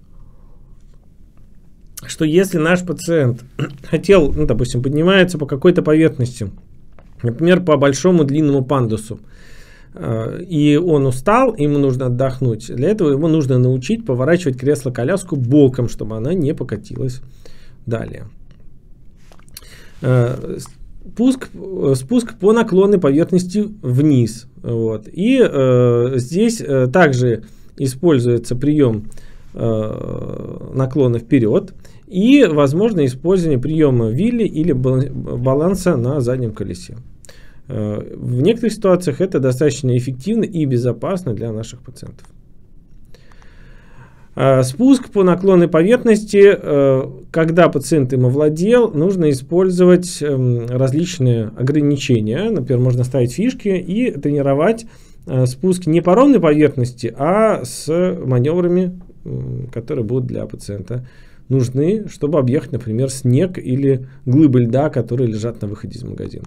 что если наш пациент хотел, ну, допустим, поднимается по какой-то поверхности, например, по большому длинному пандусу, и он устал, ему нужно отдохнуть. Для этого его нужно научить поворачивать кресло-коляску боком, чтобы она не покатилась далее. Спуск, спуск по наклонной поверхности вниз. Вот. И э, здесь э, также используется прием э, наклона вперед. И возможно использование приема вилли или баланса на заднем колесе. В некоторых ситуациях это достаточно эффективно и безопасно для наших пациентов. Спуск по наклонной поверхности, когда пациент им овладел, нужно использовать различные ограничения. Например, можно ставить фишки и тренировать спуск не по ровной поверхности, а с маневрами, которые будут для пациента нужны, чтобы объехать, например, снег или глыбы льда, которые лежат на выходе из магазина.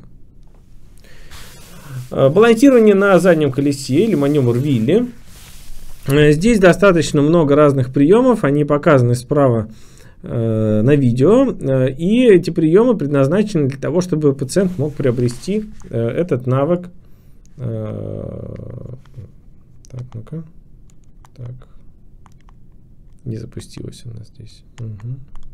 Балансирование на заднем колесе или маневр вилли. Здесь достаточно много разных приемов, они показаны справа э, на видео. И эти приемы предназначены для того, чтобы пациент мог приобрести э, этот навык Так, ну-ка. Так. Не запустилось у нас здесь. Угу.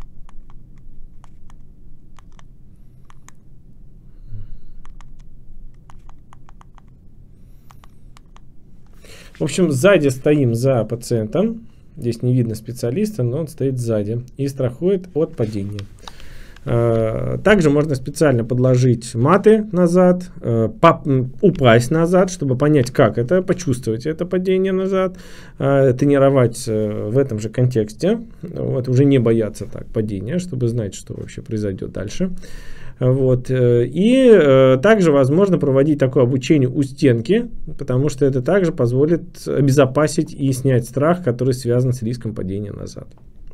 В общем, сзади стоим за пациентом. Здесь не видно специалиста, но он стоит сзади и страхует от падения. Также можно специально подложить маты назад, упасть назад, чтобы понять, как это, почувствовать это падение назад, тренировать в этом же контексте, вот, уже не бояться так падения, чтобы знать, что вообще произойдет дальше. Вот. И также возможно проводить такое обучение у стенки, потому что это также позволит обезопасить и снять страх, который связан с риском падения назад.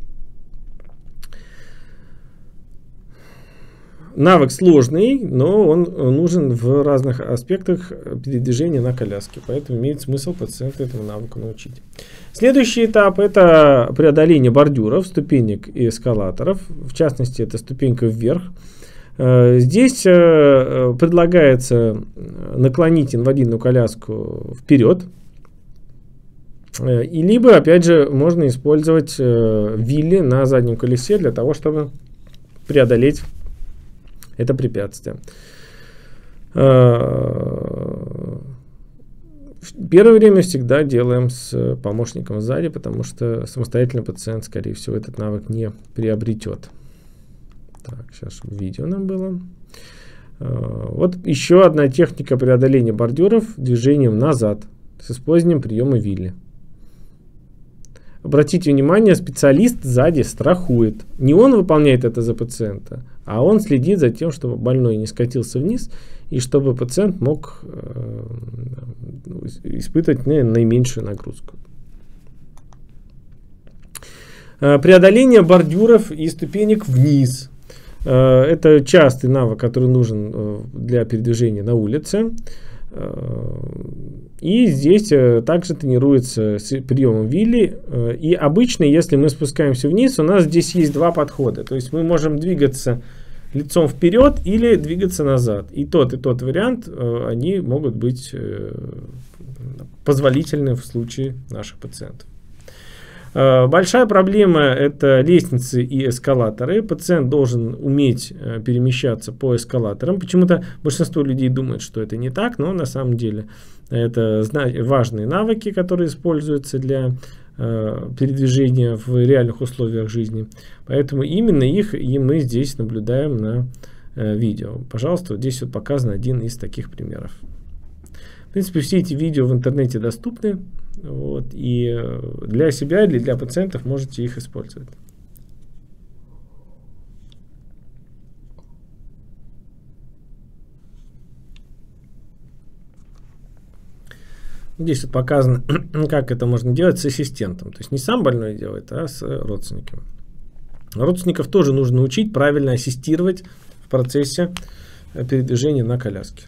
Навык сложный, но он нужен в разных аспектах передвижения на коляске, поэтому имеет смысл пациента этому навыку научить. Следующий этап — это преодоление бордюров, ступенек и эскалаторов, в частности, это ступенька вверх. Здесь предлагается наклонить инвалидную коляску вперед, и либо, опять же, можно использовать вилли на заднем колесе для того, чтобы преодолеть это препятствие. Первое время всегда делаем с помощником сзади, потому что самостоятельно пациент, скорее всего, этот навык не приобретет. Так, сейчас видео нам было. Вот еще одна техника преодоления бордюров движением назад с использованием приема вилли. Обратите внимание, специалист сзади страхует. Не он выполняет это за пациента, а он следит за тем, чтобы больной не скатился вниз и чтобы пациент мог э, испытывать не, наименьшую нагрузку. Э, преодоление бордюров и ступенек вниз. Э, это частый навык, который нужен э, для передвижения на улице. И здесь также тренируется с приемом вилли. И обычно, если мы спускаемся вниз, у нас здесь есть два подхода. То есть мы можем двигаться лицом вперед или двигаться назад. И тот, и тот вариант, они могут быть позволительны в случае наших пациентов. Большая проблема — это лестницы и эскалаторы. Пациент должен уметь перемещаться по эскалаторам. Почему-то большинство людей думает, что это не так, но на самом деле это важные навыки, которые используются для передвижения в реальных условиях жизни. Поэтому именно их и мы здесь наблюдаем на видео. Пожалуйста, вот здесь вот показан один из таких примеров. В принципе, все эти видео в интернете доступны. Вот, и для себя или для пациентов можете их использовать. Здесь вот показано, как это можно делать с ассистентом. То есть не сам больной делает, а с родственниками. Родственников тоже нужно учить правильно ассистировать в процессе передвижения на коляске.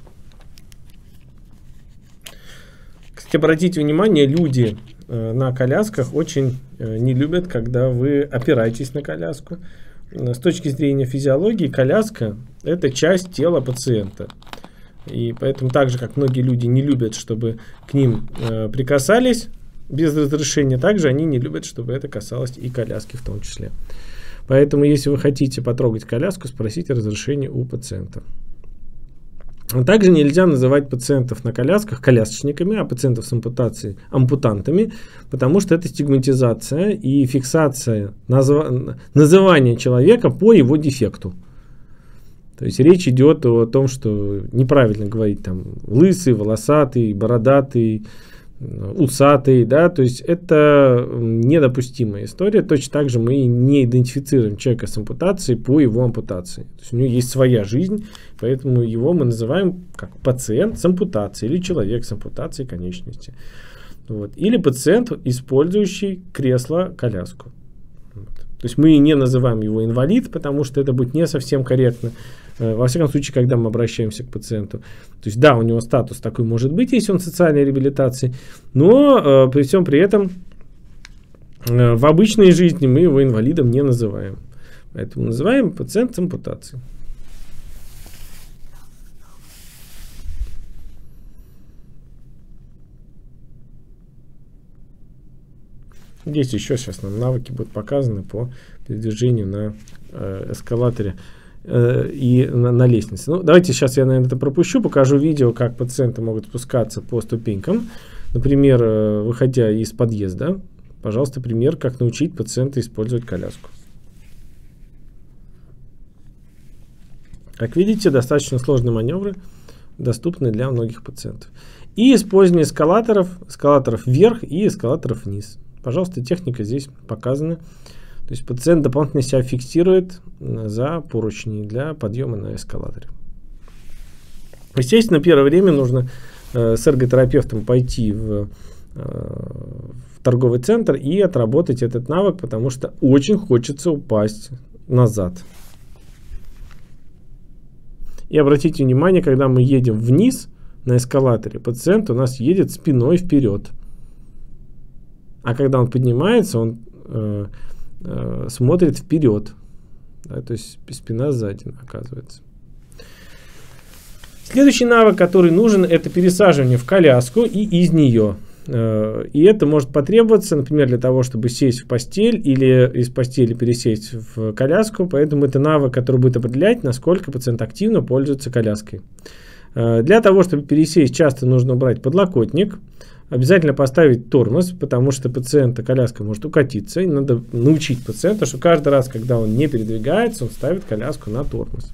Кстати, обратите внимание, люди э, на колясках очень э, не любят, когда вы опираетесь на коляску. С точки зрения физиологии, коляска — это часть тела пациента. И поэтому, так же, как многие люди не любят, чтобы к ним э, прикасались без разрешения, также они не любят, чтобы это касалось и коляски в том числе. Поэтому, если вы хотите потрогать коляску, спросите разрешение у пациента. Также нельзя называть пациентов на колясках колясочниками, а пациентов с ампутацией ампутантами, потому что это стигматизация и фиксация назва называния человека по его дефекту. То есть речь идет о том, что неправильно говорить там лысый, волосатый, бородатый, усатый, да, то есть это недопустимая история. Точно так же мы не идентифицируем человека с ампутацией по его ампутации. То есть у него есть своя жизнь, поэтому его мы называем как пациент с ампутацией или человек с ампутацией конечности. Вот. Или пациент, использующий кресло-коляску. Вот. То есть мы не называем его инвалид, потому что это будет не совсем корректно. Во всяком случае, когда мы обращаемся к пациенту. То есть, да, у него статус такой может быть, если он в социальной реабилитации, но э, при всем при этом э, в обычной жизни мы его инвалидом не называем. Поэтому называем пациент с ампутацией. Здесь еще сейчас нам навыки будут показаны по передвижению на э, эскалаторе э, и на, на лестнице. Ну, давайте сейчас я, наверное, это пропущу, покажу видео, как пациенты могут спускаться по ступенькам. Например, э, выходя из подъезда. Пожалуйста, пример, как научить пациента использовать коляску. Как видите, достаточно сложные маневры, доступны для многих пациентов. И использование эскалаторов, эскалаторов вверх и эскалаторов вниз. Пожалуйста, техника здесь показана. То есть пациент дополнительно себя фиксирует за поручни для подъема на эскалаторе. Естественно, первое время нужно э, с эрготерапевтом пойти в, э, в торговый центр и отработать этот навык, потому что очень хочется упасть назад. И обратите внимание, когда мы едем вниз на эскалаторе, пациент у нас едет спиной вперед. А когда он поднимается, он э, э, смотрит вперед. Да, то есть спина сзади оказывается. Следующий навык, который нужен, это пересаживание в коляску и из нее. Э, и это может потребоваться, например, для того, чтобы сесть в постель или из постели пересесть в коляску. Поэтому это навык, который будет определять, насколько пациент активно пользуется коляской. Э, для того, чтобы пересесть, часто нужно убрать подлокотник. Обязательно поставить тормоз, потому что пациента коляска может укатиться. И надо научить пациента, что каждый раз, когда он не передвигается, он ставит коляску на тормоз.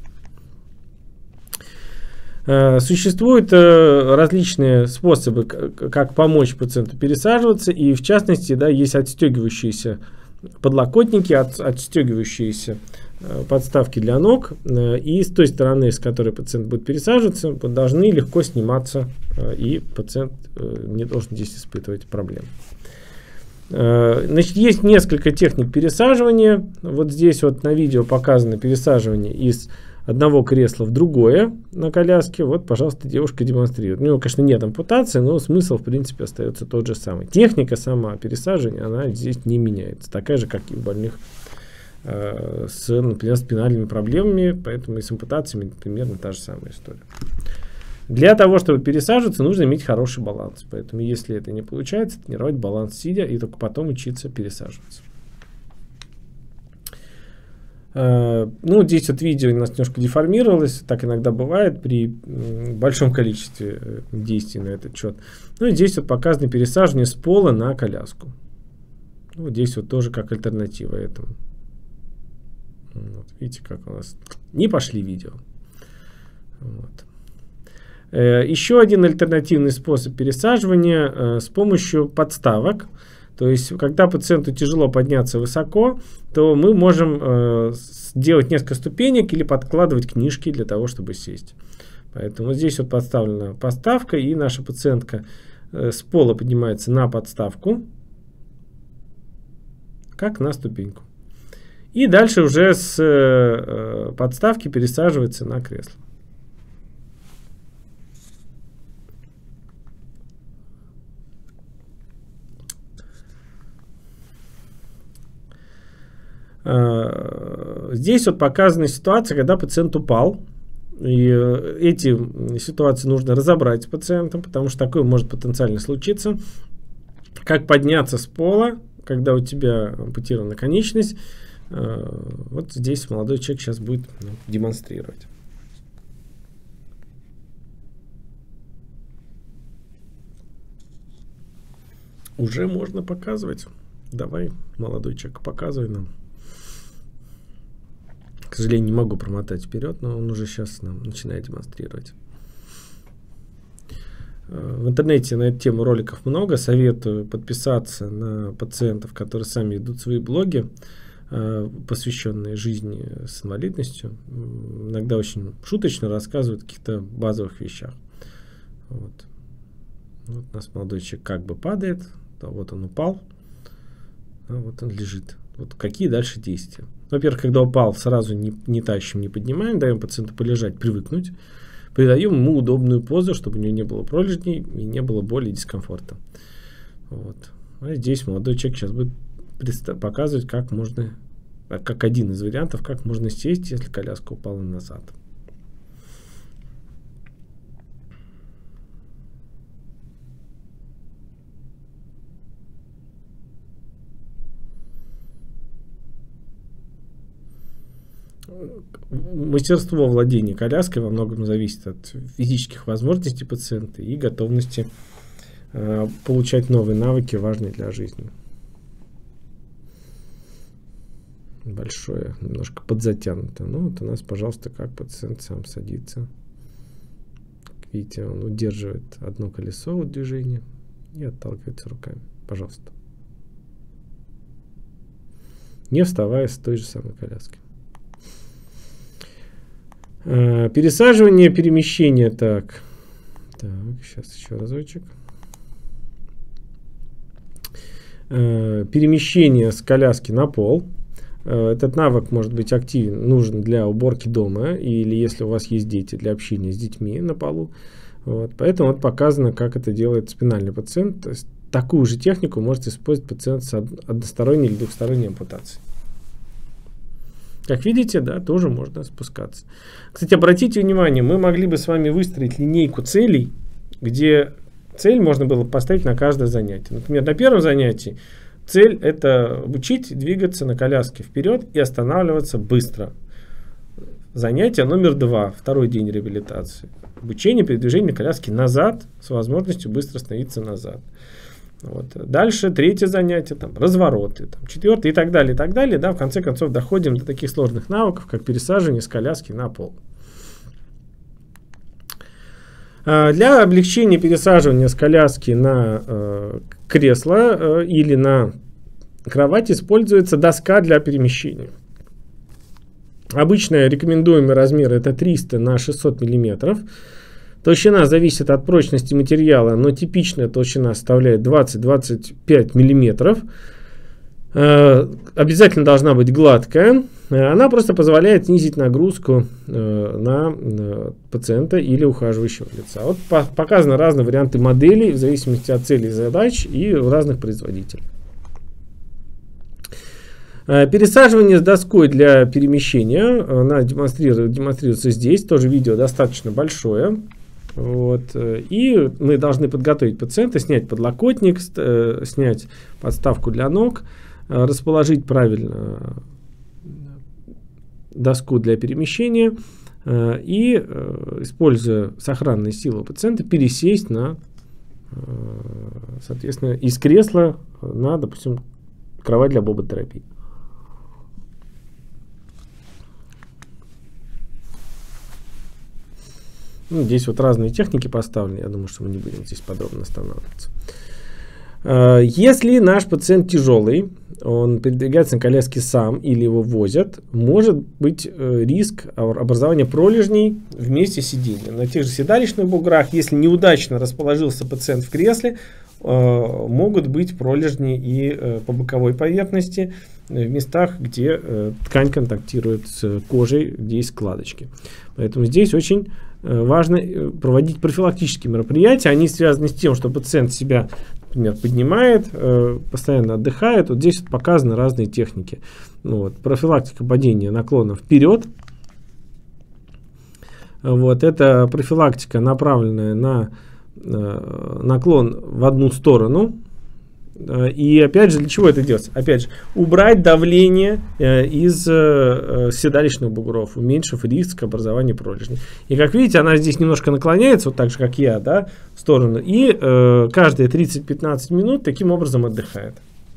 Существуют различные способы, как помочь пациенту пересаживаться. И в частности, да, есть отстегивающиеся подлокотники, от, отстегивающиеся подставки для ног. И с той стороны, с которой пациент будет пересаживаться, должны легко сниматься, и пациент не должен здесь испытывать проблем. Значит, есть несколько техник пересаживания. Вот здесь вот на видео показано пересаживание из одного кресла в другое на коляске. Вот, пожалуйста, девушка демонстрирует. У него, конечно, нет ампутации, но смысл, в принципе, остается тот же самый. Техника сама пересаживания, она здесь не меняется. Такая же, как и у больных э, с, например, спинальными проблемами. Поэтому и с ампутациями примерно та же самая история. Для того, чтобы пересаживаться, нужно иметь хороший баланс. Поэтому, если это не получается, тренировать баланс сидя и только потом учиться пересаживаться. Ну, здесь вот видео у нас немножко деформировалось, так иногда бывает при большом количестве действий на этот счет. Ну, и здесь вот показано пересаживание с пола на коляску. Ну, здесь вот тоже как альтернатива этому. Вот, видите, как у нас не пошли видео. Вот. Еще один альтернативный способ пересаживания с помощью подставок. То есть, когда пациенту тяжело подняться высоко, то мы можем э, сделать несколько ступенек или подкладывать книжки для того, чтобы сесть. Поэтому здесь вот подставлена подставка, и наша пациентка э, с пола поднимается на подставку, как на ступеньку. И дальше уже с э, подставки пересаживается на кресло. Здесь вот показана ситуация, когда пациент упал. И эти ситуации нужно разобрать с пациентом, потому что такое может потенциально случиться. Как подняться с пола, когда у тебя ампутирована конечность. Вот здесь молодой человек сейчас будет демонстрировать. Уже можно показывать. Давай, молодой человек, показывай нам. К сожалению, не могу промотать вперед, но он уже сейчас нам начинает демонстрировать. В интернете на эту тему роликов много. Советую подписаться на пациентов, которые сами ведут свои блоги, посвященные жизни с инвалидностью. Иногда очень шуточно рассказывают о каких-то базовых вещах. Вот. Вот у нас молодой человек как бы падает. Вот он упал. А вот он лежит. Вот какие дальше действия? Во-первых, когда упал, сразу не, не тащим, не поднимаем, даем пациенту полежать, привыкнуть. Придаем ему удобную позу, чтобы у него не было пролежней и не было боли и дискомфорта. Вот. А здесь молодой человек сейчас будет показывать, как можно, как один из вариантов, как можно сесть, если коляска упала назад. мастерство владения коляской во многом зависит от физических возможностей пациента и готовности э, получать новые навыки, важные для жизни. Большое, немножко подзатянуто. Ну, вот у нас, пожалуйста, как пациент сам садится. Как видите, он удерживает одно колесо в движении и отталкивается руками. Пожалуйста. Не вставая с той же самой коляски. А, пересаживание, перемещение. Так, так, сейчас еще разочек. А, перемещение с коляски на пол. Этот навык может быть активен, нужен для уборки дома или если у вас есть дети, для общения с детьми на полу. Вот. Поэтому вот показано, как это делает спинальный пациент. То есть такую же технику может использовать пациент с односторонней или двухсторонней ампутацией. Как видите, да, тоже можно спускаться. Кстати, обратите внимание, мы могли бы с вами выстроить линейку целей, где цель можно было поставить на каждое занятие. Например, на первом занятии цель — это учить двигаться на коляске вперед и останавливаться быстро. Занятие номер два, второй день реабилитации. Обучение передвижения коляски назад с возможностью быстро остановиться назад. Вот. Дальше третье занятие, там, развороты, там, четвертое и так далее, и так далее. Да, в конце концов доходим до таких сложных навыков, как пересаживание с коляски на пол. Для облегчения пересаживания с коляски на э, кресло э, или на кровать используется доска для перемещения. Обычный рекомендуемый размер это триста на шестьсот миллиметров. Толщина зависит от прочности материала, но типичная толщина составляет двадцать — двадцать пять миллиметров. Э, обязательно должна быть гладкая. Она просто позволяет снизить нагрузку э, на э, пациента или ухаживающего лица. Вот по показаны разные варианты моделей в зависимости от целей и задач и у разных производителей. Э, пересаживание с доской для перемещения. Она демонстрирует, демонстрируется здесь. Тоже видео достаточно большое. Вот. И мы должны подготовить пациента, снять подлокотник, э, снять подставку для ног, э, расположить правильно доску для перемещения э, и, э, используя сохранные силы пациента, пересесть на, э, соответственно, из кресла на, допустим, кровать для боботерапии. Ну, здесь вот разные техники поставлены, я думаю, что мы не будем здесь подробно останавливаться. Если наш пациент тяжелый, он передвигается на коляске сам или его возят, может быть э, риск образования пролежней вместе сидения. На тех же седалищных буграх, если неудачно расположился пациент в кресле, э, могут быть пролежни и э, по боковой поверхности, э, в местах, где э, ткань контактирует с кожей, где есть складочки. Поэтому здесь очень э, важно проводить профилактические мероприятия. Они связаны с тем, что пациент себя, например, поднимает, э, постоянно отдыхает. Вот здесь вот показаны разные техники. Ну, вот, профилактика падения наклона вперед. Вот, это профилактика, направленная на э, наклон в одну сторону. И опять же, для чего это делается? Опять же, убрать давление э, из э, седалищных бугров, уменьшив риск образования пролежней. И как видите, она здесь немножко наклоняется, вот так же, как я, да, в сторону. И э, каждые тридцать-пятнадцать минут таким образом отдыхает.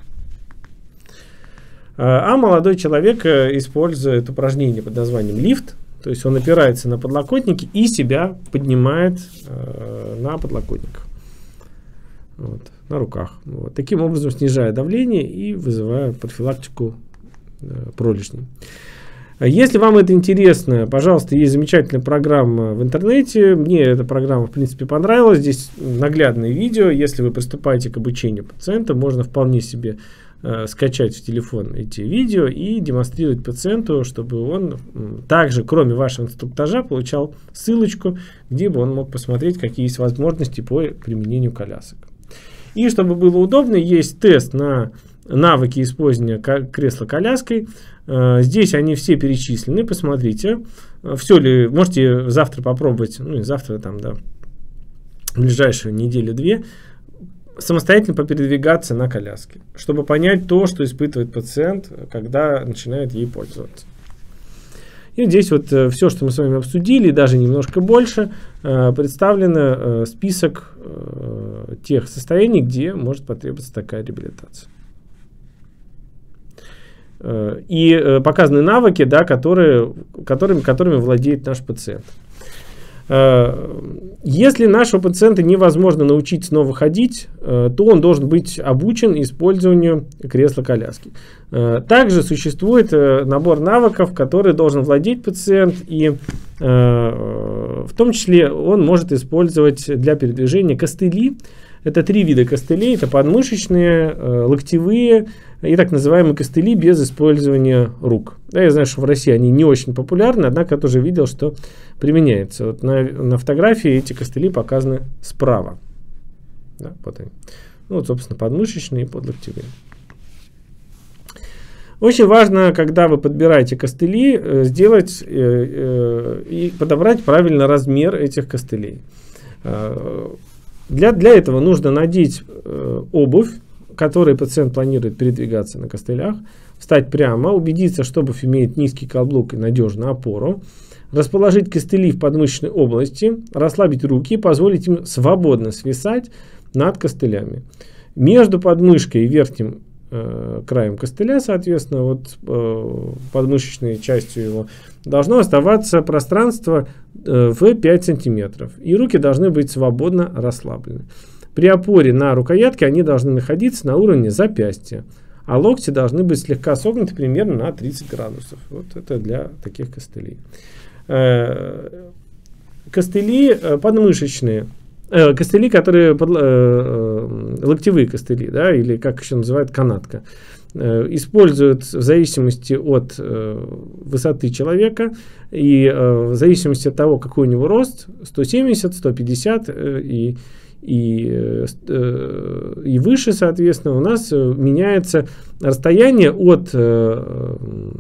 А молодой человек использует упражнение под названием лифт. То есть он опирается на подлокотники и себя поднимает э, на подлокотниках. Вот, на руках. Вот. Таким образом снижая давление и вызывая профилактику э, пролежней. Если вам это интересно, пожалуйста, есть замечательная программа в интернете. Мне эта программа, в принципе, понравилась. Здесь наглядное видео. Если вы приступаете к обучению пациента, можно вполне себе э, скачать в телефон эти видео и демонстрировать пациенту, чтобы он также, кроме вашего инструктажа, получал ссылочку, где бы он мог посмотреть, какие есть возможности по применению колясок. И чтобы было удобно, есть тест на навыки использования кресла коляской. Здесь они все перечислены. Посмотрите, все ли можете завтра попробовать, ну не завтра, там, да, в ближайшую неделю-две, самостоятельно попередвигаться на коляске, чтобы понять то, что испытывает пациент, когда начинает ей пользоваться. И здесь вот все, что мы с вами обсудили, даже немножко больше, представлено список тех состояний, где может потребоваться такая реабилитация. И показаны навыки, да, которые, которыми, которыми владеет наш пациент. Если нашего пациента невозможно научить снова ходить, то он должен быть обучен использованию кресла-коляски. Также существует набор навыков, который должен владеть пациент, и в том числе он может использовать для передвижения костыли. Это три вида костылей: это подмышечные, локтевые и так называемые костыли без использования рук. Да, я знаю, что в России они не очень популярны, однако я тоже видел, что применяется. Вот на, на фотографии эти костыли показаны справа. Да, вот они. Ну, вот, собственно, подмышечные и подлоктевые. Очень важно, когда вы подбираете костыли, сделать э, э, и подобрать правильно размер этих костылей. Для, для этого нужно надеть э, обувь, которой пациент планирует передвигаться на костылях, встать прямо, убедиться, что обувь имеет низкий каблук и надежную опору, расположить костыли в подмышечной области, расслабить руки и позволить им свободно свисать над костылями. Между подмышкой и верхним э, краем костыля, соответственно, вот э, подмышечной частью его, должно оставаться пространство э, в пять сантиметров. И руки должны быть свободно расслаблены. При опоре на рукоятке они должны находиться на уровне запястья, а локти должны быть слегка согнуты примерно на тридцать градусов. Вот это для таких костылей. Э, костыли э, подмышечные. Костыли, которые под, э, локтевые костыли, да, или как еще называют, канатка, э, используют в зависимости от э, высоты человека и э, в зависимости от того, какой у него рост, сто семьдесят, сто пятьдесят э, и, и, э, и выше, соответственно, у нас меняется расстояние от э,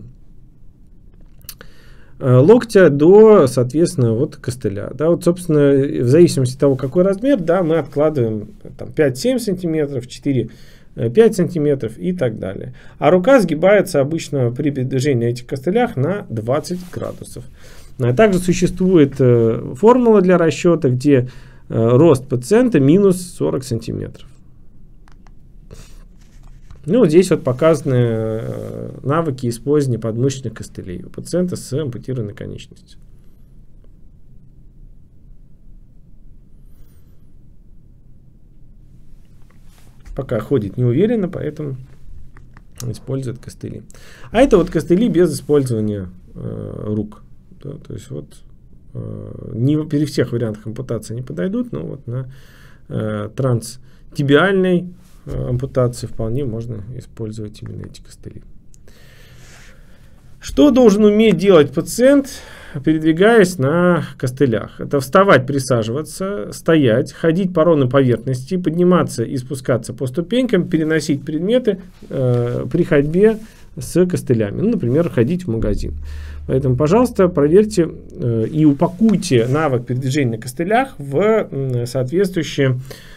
локтя до, соответственно, вот костыля. Да, вот, собственно, в зависимости от того, какой размер, да, мы откладываем пять-семь сантиметров, четыре-пять сантиметров и так далее. А рука сгибается обычно при передвижении на этих костылях на двадцать градусов. А также существует э, формула для расчета, где э, рост пациента минус сорок сантиметров. Ну, вот здесь вот показаны э, навыки использования подмышечных костылей у пациента с ампутированной конечностью. Пока ходит неуверенно, поэтому использует костыли. А это вот костыли без использования э, рук. Да, то есть вот э, не при всех вариантах ампутации не подойдут, но вот на э, транстибиальной ампутации вполне можно использовать именно эти костыли. Что должен уметь делать пациент, передвигаясь на костылях? Это вставать, присаживаться, стоять, ходить по ровной поверхности, подниматься и спускаться по ступенькам, переносить предметы э, при ходьбе с костылями. Ну, например, ходить в магазин. Поэтому, пожалуйста, проверьте э, и упакуйте навык передвижения на костылях в э, соответствующие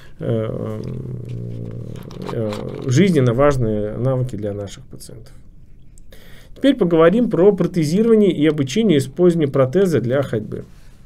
жизненно важные навыки для наших пациентов. Теперь поговорим про протезирование и обучение использованию протеза для ходьбы.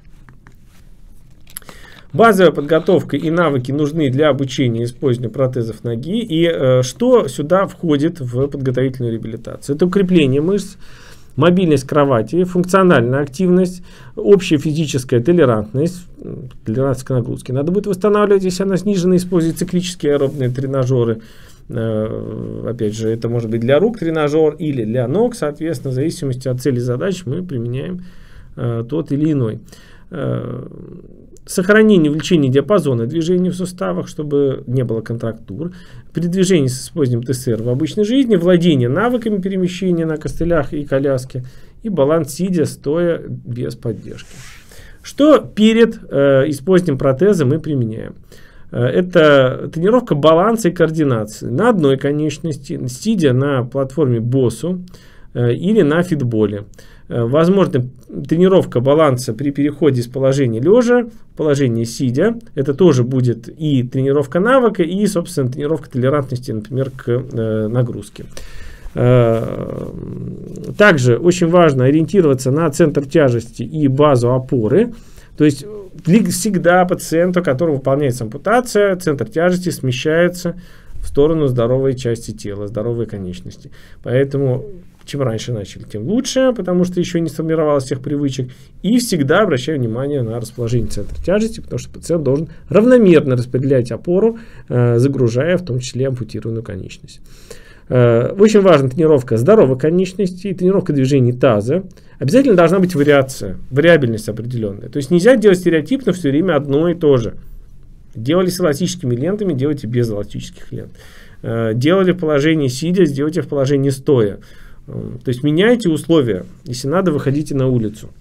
Базовая подготовка и навыки нужны для обучения использования протезов ноги. И э, что сюда входит в подготовительную реабилитацию? Это укрепление мышц, мобильность кровати, функциональная активность, общая физическая толерантность, толерантность к нагрузке. Надо будет восстанавливать, если она снижена, использовать циклические аэробные тренажеры. Опять же, это может быть для рук тренажер или для ног, соответственно, в зависимости от цели и задач мы применяем тот или иной. Сохранение увеличения диапазона движений в суставах, чтобы не было контрактур. Передвижение с использованием ТСР в обычной жизни. Владение навыками перемещения на костылях и коляске. И баланс сидя, стоя, без поддержки. Что перед э, использованием протеза мы применяем? Э, это тренировка баланса и координации на одной конечности, сидя на платформе боссу э, или на фитболе. Возможно, тренировка баланса при переходе из положения лежа в положение сидя. Это тоже будет и тренировка навыка, и, собственно, тренировка толерантности, например, к э, нагрузке. Также очень важно ориентироваться на центр тяжести и базу опоры. То есть всегда пациенту, которому выполняется ампутация, центр тяжести смещается в сторону здоровой части тела, здоровой конечности. Поэтому чем раньше начали, тем лучше, потому что еще не сформировалось всех привычек. И всегда обращаю внимание на расположение центра тяжести, потому что пациент должен равномерно распределять опору, загружая в том числе ампутированную конечность. Очень важна тренировка здоровой конечности, тренировка движений таза. Обязательно должна быть вариация, вариабельность определенная. То есть нельзя делать стереотипно все время одно и то же. Делали с эластическими лентами, делайте без эластических лент. Делали в положении сидя, сделайте в положении стоя. То есть меняйте условия. Если надо, выходите на улицу.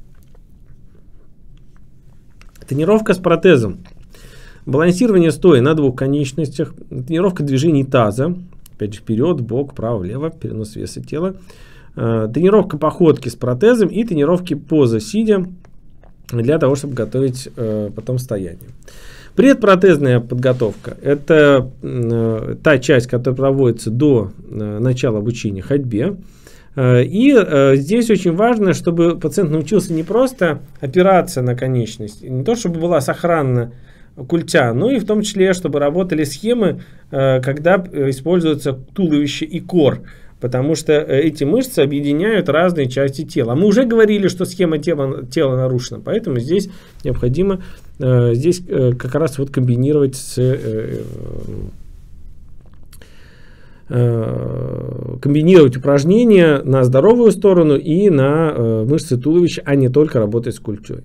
Тренировка с протезом. Балансирование стоя на двух конечностях. Тренировка движений таза. Опять же, вперед, бок, вправо, влево, перенос веса тела. Тренировка походки с протезом и тренировки поза сидя для того, чтобы готовить потом стояние. Предпротезная подготовка – это э, та часть, которая проводится до э, начала обучения ходьбе. Э, и э, здесь очень важно, чтобы пациент научился не просто опираться на конечность, не то чтобы была сохранна культя, но и в том числе, чтобы работали схемы, э, когда используется туловище и кор. Потому что эти мышцы объединяют разные части тела. Мы уже говорили, что схема тела, тела нарушена, поэтому здесь необходимо э, здесь э, как раз вот комбинировать с э, э, комбинировать упражнения на здоровую сторону и на э, мышцы туловища, а не только работать с культей.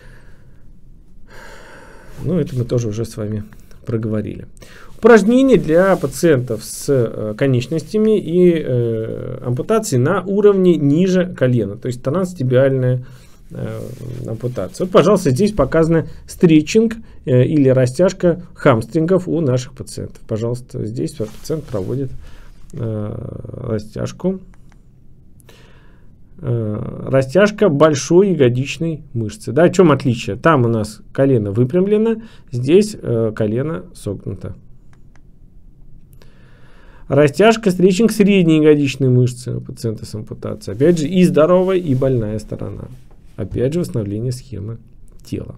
Ну, это мы тоже уже с вами проговорили. Упражнения для пациентов с э, конечностями и э, ампутацией на уровне ниже колена, то есть транстибиальная э, ампутация. Вот, пожалуйста, здесь показано стретчинг э, или растяжка хамстрингов у наших пациентов. Пожалуйста, здесь пациент проводит э, растяжку. Э, растяжка большой ягодичной мышцы. Да, в чем отличие? Там у нас колено выпрямлено, здесь э, колено согнуто. Растяжка, стретчинг средней ягодичной мышцы у пациента с ампутацией. Опять же, и здоровая, и больная сторона. Опять же, восстановление схемы тела.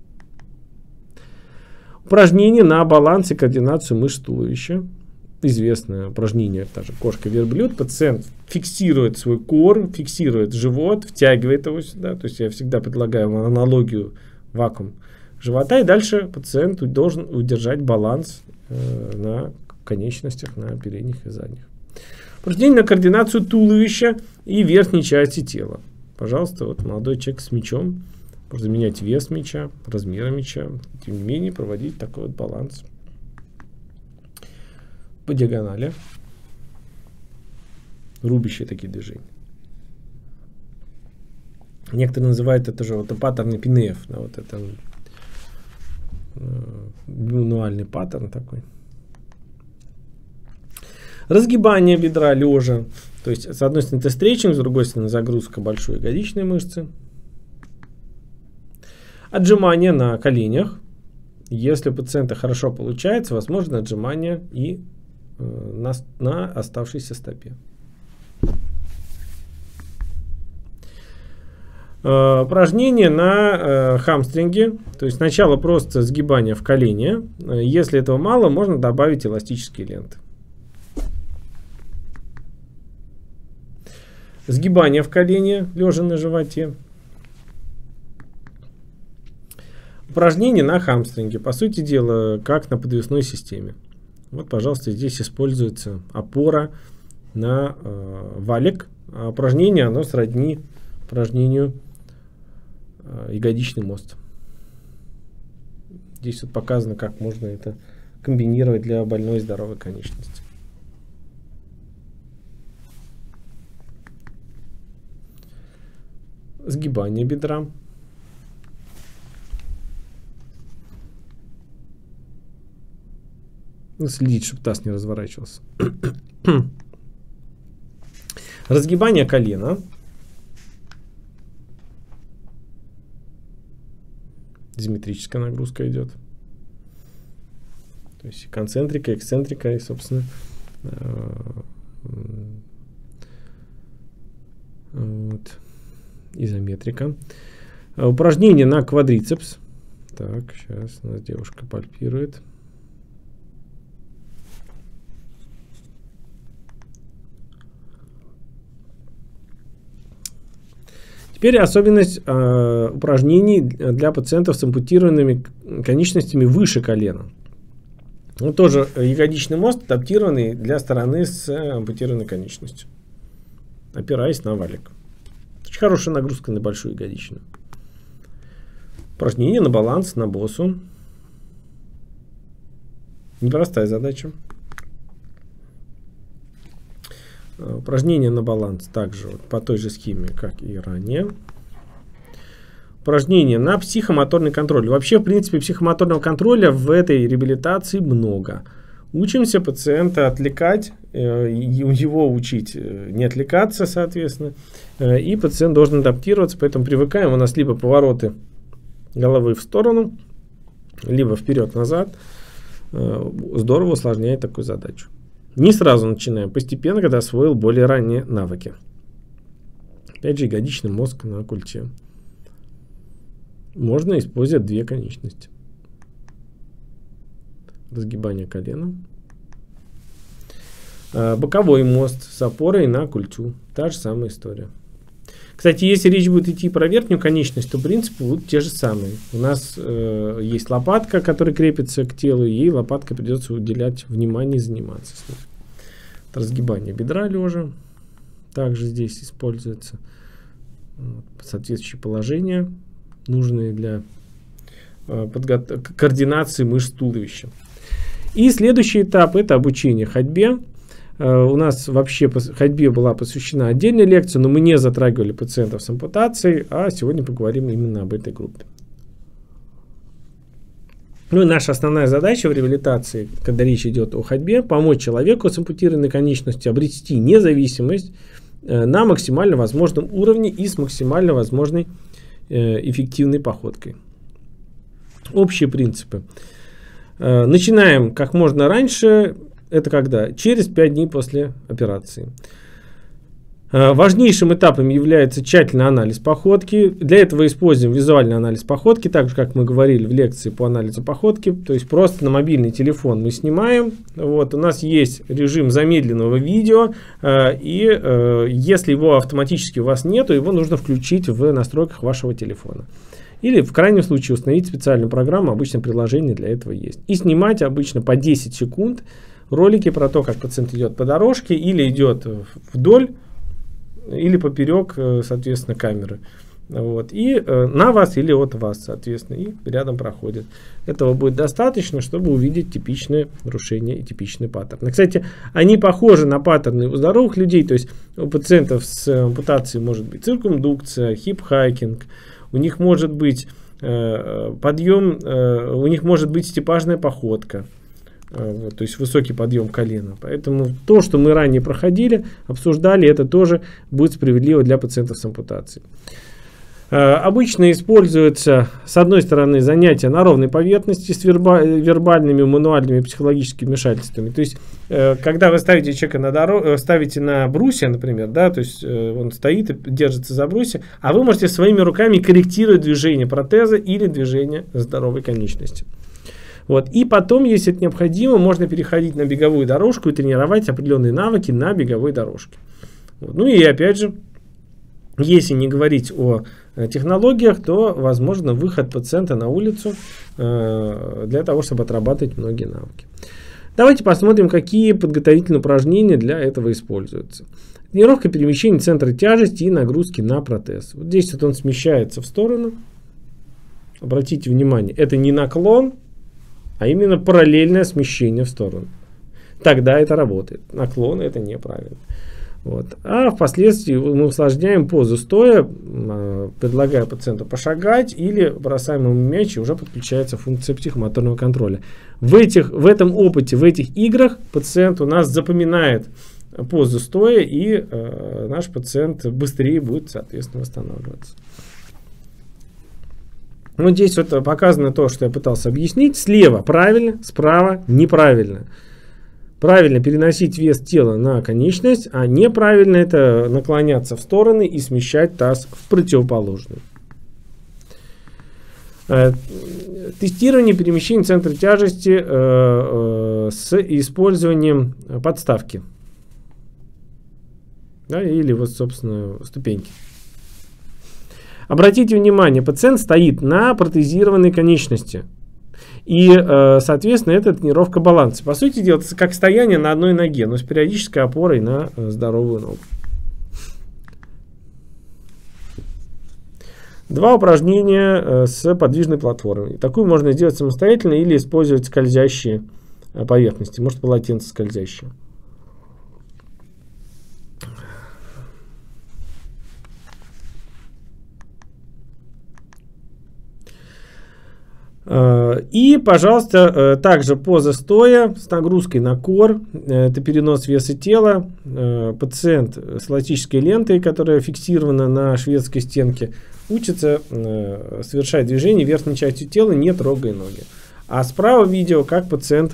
Упражнение на баланс и координацию мышц туловища. Известное упражнение, та же кошка-верблюд. Пациент фиксирует свой кор, фиксирует живот, втягивает его сюда. То есть я всегда предлагаю аналогию вакуум живота. И дальше пациент должен удержать баланс э, на конечностях, на передних и задних. Упражнение на координацию туловища и верхней части тела. Пожалуйста, вот молодой человек с мячом. Можно менять вес мяча, размеры мяча. Тем не менее, проводить такой вот баланс по диагонали. Рубящие такие движения. Некоторые называют это же вот паттерн Пинеев. Да, вот это э, мануальный паттерн такой. Разгибание бедра лежа. То есть, с одной стороны, это стретчинг, с другой стороны, загрузка большой ягодичной мышцы. Отжимание на коленях. Если у пациента хорошо получается, возможно отжимание и э, на, на оставшейся стопе. Э, упражнение на э, хамстринге. То есть, сначала просто сгибание в колени. Если этого мало, можно добавить эластические ленты. Сгибание в колени, лежа на животе. Упражнение на хамстринге. По сути дела, как на подвесной системе. Вот, пожалуйста, здесь используется опора на э, валик. А упражнение, оно сродни упражнению э, ягодичный мост. Здесь вот показано, как можно это комбинировать для больной и здоровой конечности. Сгибание бедра. Следить, чтобы таз не разворачивался. Разгибание колена. Изометрическая нагрузка идет. То есть концентрика, эксцентрика и, собственно, Вот. Изометрика. Упражнение на квадрицепс. Так, сейчас у нас девушка пальпирует. Теперь особенность э, упражнений для пациентов с ампутированными конечностями выше колена. Ну, тоже ягодичный мост, адаптированный для стороны с ампутированной конечностью, опираясь на валик. Очень хорошая нагрузка на большую ягодичную. Упражнение на баланс, на боссу. Непростая задача. Упражнение на баланс также вот по той же схеме, как и ранее. Упражнение на психомоторный контроль. Вообще, в принципе, психомоторного контроля в этой реабилитации много. Учимся пациента отвлекать, э, его учить не отвлекаться, соответственно. Э, и пациент должен адаптироваться, поэтому привыкаем. У нас либо повороты головы в сторону, либо вперед-назад. Э, здорово усложняет такую задачу. Не сразу начинаем, постепенно, когда освоил более ранние навыки. Опять же, ягодичный мозг на культе. Можно использовать две конечности. Разгибание колена. Боковой мост с опорой на культю. Та же самая история. Кстати, если речь будет идти про верхнюю конечность, то принципы будут те же самые. У нас э, есть лопатка, которая крепится к телу, и ей лопаткой придется уделять внимание и заниматься с ней. Разгибание бедра лежа также здесь используется. Вот, соответствующие положения, нужные для э, подготовки, координации мышц туловища. И следующий этап — это обучение ходьбе. Uh, у нас вообще ходьбе была посвящена отдельная лекция, но мы не затрагивали пациентов с ампутацией, а сегодня поговорим именно об этой группе. Ну и наша основная задача в реабилитации, когда речь идет о ходьбе, помочь человеку с ампутированной конечностью обрести независимость uh, на максимально возможном уровне и с максимально возможной uh, эффективной походкой. Общие принципы. Uh, начинаем как можно раньше. Это когда? Через пять дней после операции. Важнейшим этапом является тщательный анализ походки. Для этого используем визуальный анализ походки, так же, как мы говорили в лекции по анализу походки. То есть просто на мобильный телефон мы снимаем. Вот, у нас есть режим замедленного видео. И если его автоматически у вас нет, то его нужно включить в настройках вашего телефона. Или в крайнем случае установить специальную программу. Обычно приложение для этого есть. И снимать обычно по десять секунд. Ролики про то, как пациент идет по дорожке, или идет вдоль, или поперек, соответственно, камеры. Вот. И э, на вас или от вас, соответственно, и рядом проходит. Этого будет достаточно, чтобы увидеть типичные нарушения и типичные паттерны. Кстати, они похожи на паттерны у здоровых людей, то есть у пациентов с ампутацией может быть циркумдукция, хип-хайкинг, у них может быть э, подъем, э, у них может быть степажная походка. Вот, то есть высокий подъем колена. Поэтому то, что мы ранее проходили, обсуждали, это тоже будет справедливо для пациентов с ампутацией. Обычно используются, с одной стороны, занятия на ровной поверхности с вербальными, мануальными, психологическими вмешательствами. То есть, когда вы ставите человека на дорогу, ставите на брусья, например, да, то есть он стоит и держится за брусья, а вы можете своими руками корректировать движение протеза или движение здоровой конечности. Вот. И потом, если это необходимо, можно переходить на беговую дорожку и тренировать определенные навыки на беговой дорожке. Вот. Ну и опять же, если не говорить о э, технологиях, то возможно выход пациента на улицу э, для того, чтобы отрабатывать многие навыки. Давайте посмотрим, какие подготовительные упражнения для этого используются. Тренировка перемещения центра тяжести и нагрузки на протез. Вот здесь вот он смещается в сторону. Обратите внимание, это не наклон, а именно параллельное смещение в сторону. Тогда это работает. Наклон — это неправильно. Вот. А впоследствии мы усложняем позу стоя, предлагая пациенту пошагать или бросаем ему мяч, и уже подключается функция психомоторного контроля. В, этих, в этом опыте, в этих играх пациент у нас запоминает позу стоя, и э, наш пациент быстрее будет, соответственно, восстанавливаться. Вот здесь вот показано то, что я пытался объяснить. Слева правильно, справа неправильно. правильно переносить вес тела на конечность, а неправильно это наклоняться в стороны и смещать таз в противоположную. Тестирование перемещения центра тяжести э, э, с использованием подставки. Да, или вот, собственно, ступеньки. Обратите внимание, пациент стоит на протезированной конечности. И, э, соответственно, это тренировка баланса. По сути дела, это как стояние на одной ноге, но с периодической опорой на э, здоровую ногу. Два упражнения э, с подвижной платформой. Такую можно сделать самостоятельно или использовать скользящие э, поверхности. Может, полотенце скользящее. И, пожалуйста, также поза стоя с нагрузкой на кор. Это перенос веса тела. Пациент с эластической лентой, которая фиксирована на шведской стенке, учится совершать движение верхней частью тела, не трогая ноги. А справа видео, как пациент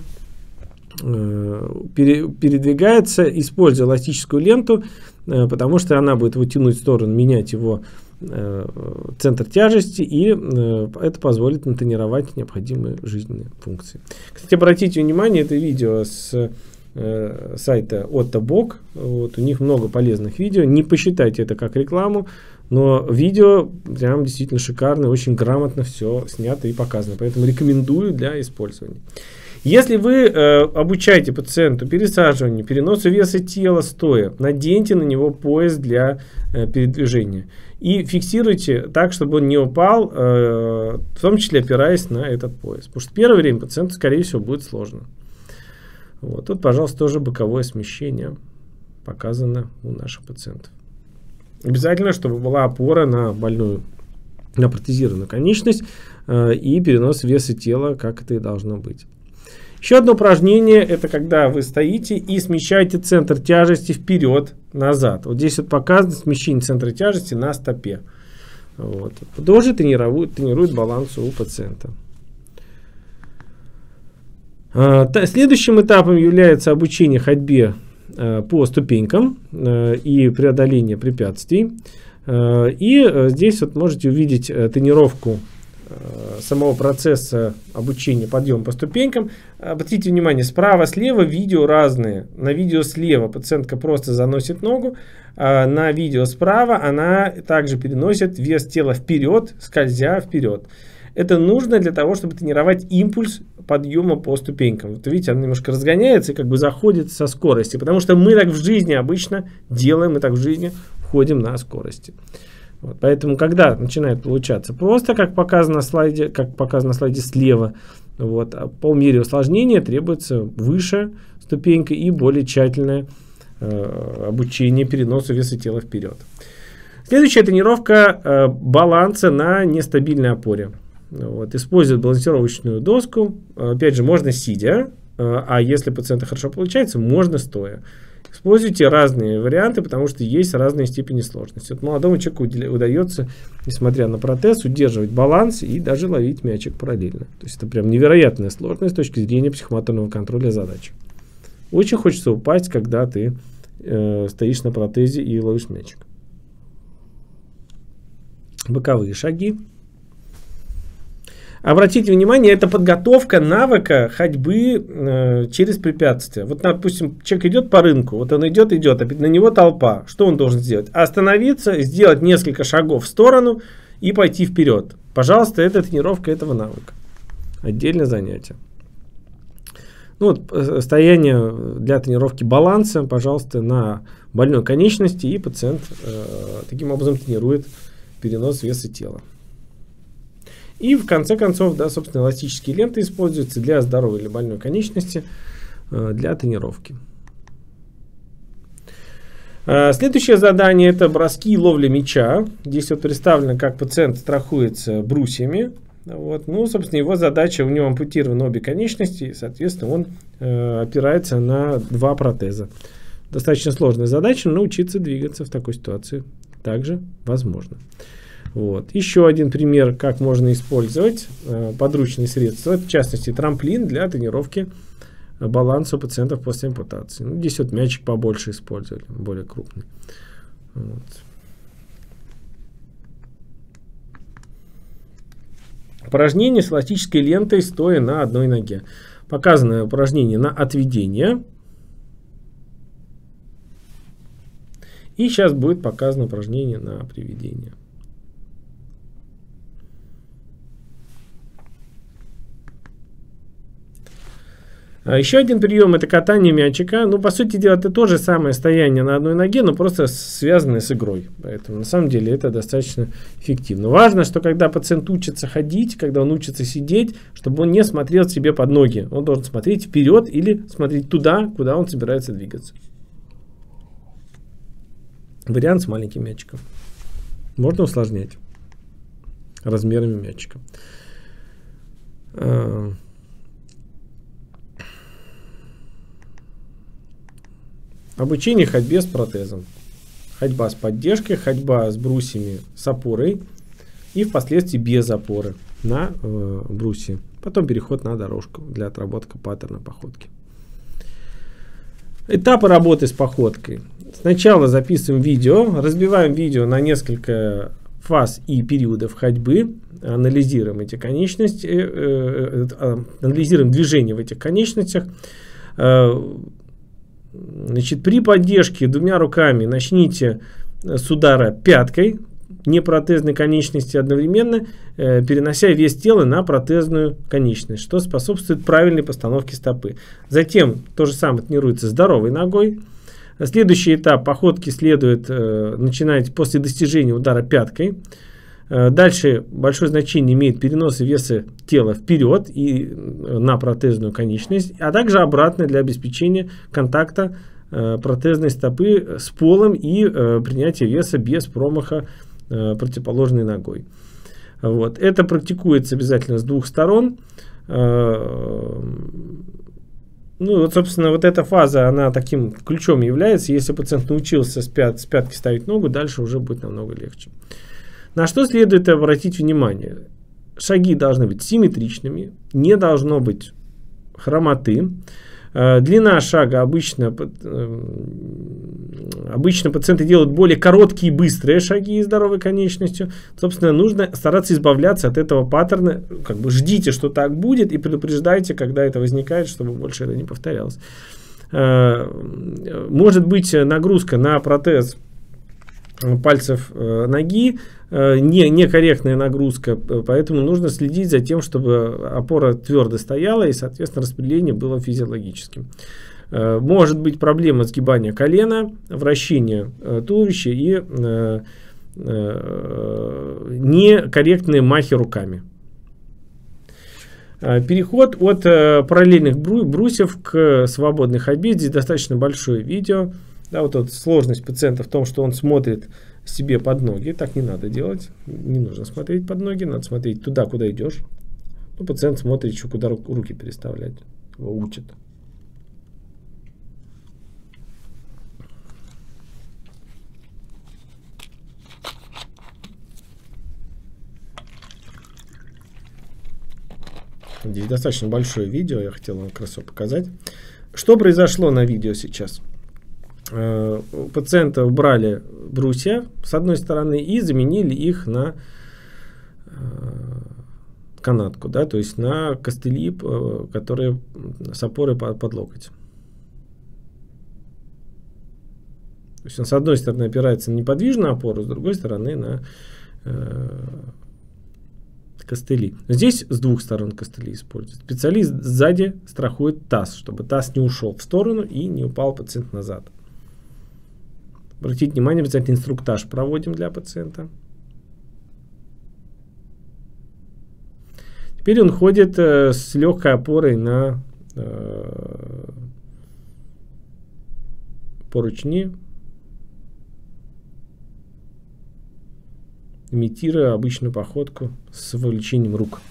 передвигается, используя эластическую ленту, потому что она будет его тянуть в сторону, менять его центр тяжести, и это позволит натренировать необходимые жизненные функции. Кстати, обратите внимание, это видео с э, сайта Ottobock. Вот, у них много полезных видео. Не посчитайте это как рекламу, но видео прям действительно шикарное, очень грамотно все снято и показано. Поэтому рекомендую для использования. Если вы э, обучаете пациенту пересаживанию, переносу веса тела стоя, наденьте на него пояс для э, передвижения. И фиксируйте так, чтобы он не упал, э, в том числе опираясь на этот пояс. Потому что первое время пациенту, скорее всего, будет сложно. Вот. Тут, пожалуйста, тоже боковое смещение показано у наших пациентов. Обязательно, чтобы была опора на больную, на протезированную конечность э, и перенос веса тела, как это и должно быть. Еще одно упражнение, это когда вы стоите и смещаете центр тяжести вперед, назад. Вот здесь вот показано смещение центра тяжести на стопе. Вот. Тоже тренирует, тренирует баланс у пациента. Следующим этапом является обучение ходьбе по ступенькам и преодоление препятствий. И здесь вот можете увидеть тренировку самого процесса обучения подъема по ступенькам. Обратите внимание, справа, слева видео разные. На видео слева пациентка просто заносит ногу, а на видео справа она также переносит вес тела вперед, скользя вперед. Это нужно для того, чтобы тренировать импульс подъема по ступенькам. Вот видите, она немножко разгоняется и как бы заходит со скорости, потому что мы так в жизни обычно делаем, мы так в жизни входим на скорости. Вот, поэтому, когда начинает получаться просто, как показано на слайде, как показано на слайде слева, вот, а по мере усложнения требуется выше ступенька и более тщательное э, обучение переносу веса тела вперед. Следующая тренировка э, баланса на нестабильной опоре. Вот, использует балансировочную доску. Опять же, можно сидя, э, а если пациента хорошо получается, можно стоя. Используйте разные варианты, потому что есть разные степени сложности. Вот молодому человеку удается, несмотря на протез, удерживать баланс и даже ловить мячик параллельно. То есть это прям невероятная сложность с точки зрения психомоторного контроля задачи. Очень хочется упасть, когда ты э, стоишь на протезе и ловишь мячик. Боковые шаги. Обратите внимание, это подготовка навыка ходьбы э, через препятствия. Вот, допустим, человек идет по рынку, вот он идет, идет, а на него толпа. Что он должен сделать? Остановиться, сделать несколько шагов в сторону и пойти вперед. Пожалуйста, это тренировка этого навыка. Отдельное занятие. Ну, вот, стояние для тренировки баланса, пожалуйста, на больной конечности, и пациент э, таким образом тренирует перенос веса тела. И в конце концов, да, собственно, эластические ленты используются для здоровой или больной конечности, э, для тренировки. Э, следующее задание — это броски и ловля мяча. Здесь вот представлено, как пациент страхуется брусьями. Вот. Ну, собственно, его задача, у него ампутированы обе конечности, и, соответственно, он э, опирается на два протеза. Достаточно сложная задача, но научиться двигаться в такой ситуации также возможно. Вот. Еще один пример, как можно использовать э, подручные средства, в частности трамплин для тренировки баланса у пациентов после ампутации. Ну, здесь вот мячик побольше использовали, более крупный. Вот. Упражнение с эластической лентой, стоя на одной ноге. Показано упражнение на отведение. И сейчас будет показано упражнение на приведение. Еще один прием — это катание мячика. Ну, по сути дела, это то же самое стояние на одной ноге, но просто связанное с игрой. Поэтому, на самом деле, это достаточно эффективно. Важно, что когда пациент учится ходить, когда он учится сидеть, чтобы он не смотрел себе под ноги. Он должен смотреть вперед или смотреть туда, куда он собирается двигаться. Вариант с маленьким мячиком. Можно усложнять размерами мячика. Обучение ходьбе с протезом. Ходьба с поддержкой, ходьба с брусьями с опорой и впоследствии без опоры на э, брусья. Потом переход на дорожку для отработки паттерна походки. Этапы работы с походкой. Сначала записываем видео, разбиваем видео на несколько фаз и периодов ходьбы, анализируем эти конечности, э, э, э, анализируем движение в этих конечностях. Э, Значит, при поддержке двумя руками начните с удара пяткой, не протезной конечности одновременно, э, перенося вес тела на протезную конечность, что способствует правильной постановке стопы. Затем то же самое тренируется здоровой ногой. Следующий этап походки следует э, начинать после достижения удара пяткой. Э, дальше большое значение имеет перенос веса тела вперед и на протезную конечность, а также обратно для обеспечения контакта э, протезной стопы с полом и э, принятия веса без промаха э, противоположной ногой. Вот. Это практикуется обязательно с двух сторон. Э, ну, вот, собственно, вот эта фаза, она таким ключом является. Если пациент научился с, пят, с пятки ставить ногу, дальше уже будет намного легче. На что следует обратить внимание? Шаги должны быть симметричными, не должно быть хромоты. Длина шага обычно, обычно пациенты делают более короткие и быстрые шаги здоровой конечностью. Собственно, нужно стараться избавляться от этого паттерна. Как бы ждите, что так будет, и предупреждайте, когда это возникает, чтобы больше это не повторялось. Может быть нагрузка на протез пальцев э, ноги, э, не, некорректная нагрузка, поэтому нужно следить за тем, чтобы опора твердо стояла и, соответственно, распределение было физиологическим. Э, может быть проблема сгибания колена, вращения э, туловища и э, э, некорректные махи руками. Э, переход от э, параллельных бру брусьев к свободной ходьбе. Здесь достаточно большое видео. Да, вот, вот сложность пациента в том, что он смотрит себе под ноги. Так не надо делать. Не нужно смотреть под ноги. Надо смотреть туда, куда идешь. Ну, пациент смотрит еще, куда руки переставлять. Его учат. Здесь достаточно большое видео. Я хотел вам как раз показать. Что произошло на видео сейчас? У пациента убрали брусья с одной стороны и заменили их на канатку, да, то есть на костыли, которые с опорой под, под локоть. То есть он с одной стороны опирается на неподвижную опору, с другой стороны на э, костыли. Здесь с двух сторон костыли используют. Специалист сзади страхует таз, чтобы таз не ушел в сторону и не упал пациент назад. Обратите внимание, обязательно инструктаж проводим для пациента. Теперь он ходит э, с легкой опорой на э, поручни, имитируя обычную походку с вовлечением рук.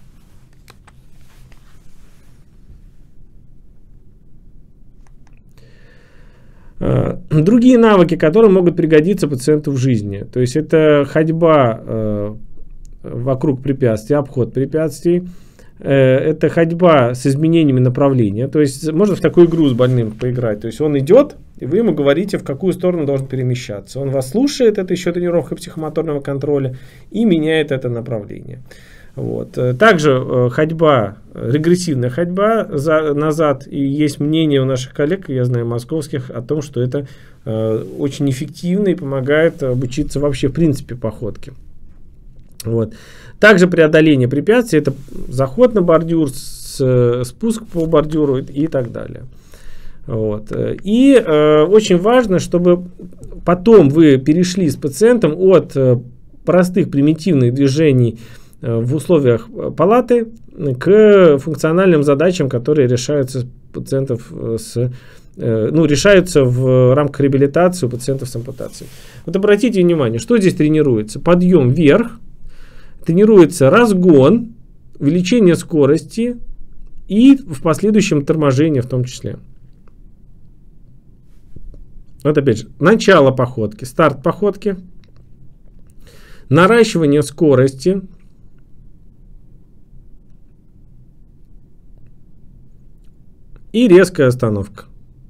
Другие навыки, которые могут пригодиться пациенту в жизни. То есть это ходьба э, вокруг препятствий, обход препятствий, это ходьба с изменениями направления. То есть можно в такую игру с больным поиграть. То есть он идет, и вы ему говорите, в какую сторону он должен перемещаться. Он вас слушает, это еще тренировка психомоторного контроля, и меняет это направление. Вот. Также ходьба, регрессивная ходьба за, назад. И есть мнение у наших коллег, я знаю, московских, о том, что это э, очень эффективно и помогает обучиться вообще в принципе походке. Вот. Также преодоление препятствий, это заход на бордюр, с, спуск по бордюру и так далее. Вот. И э, очень важно, чтобы потом вы перешли с пациентом от э, простых примитивных движений э, в условиях палаты к функциональным задачам, которые решаются пациентов с, э, ну, решаются в рамках реабилитации у пациентов с ампутацией. Вот обратите внимание, что здесь тренируется? Подъем вверх. Тренируется разгон, увеличение скорости и в последующем торможение в том числе. Вот опять же, начало походки, старт походки, наращивание скорости, и резкая остановка.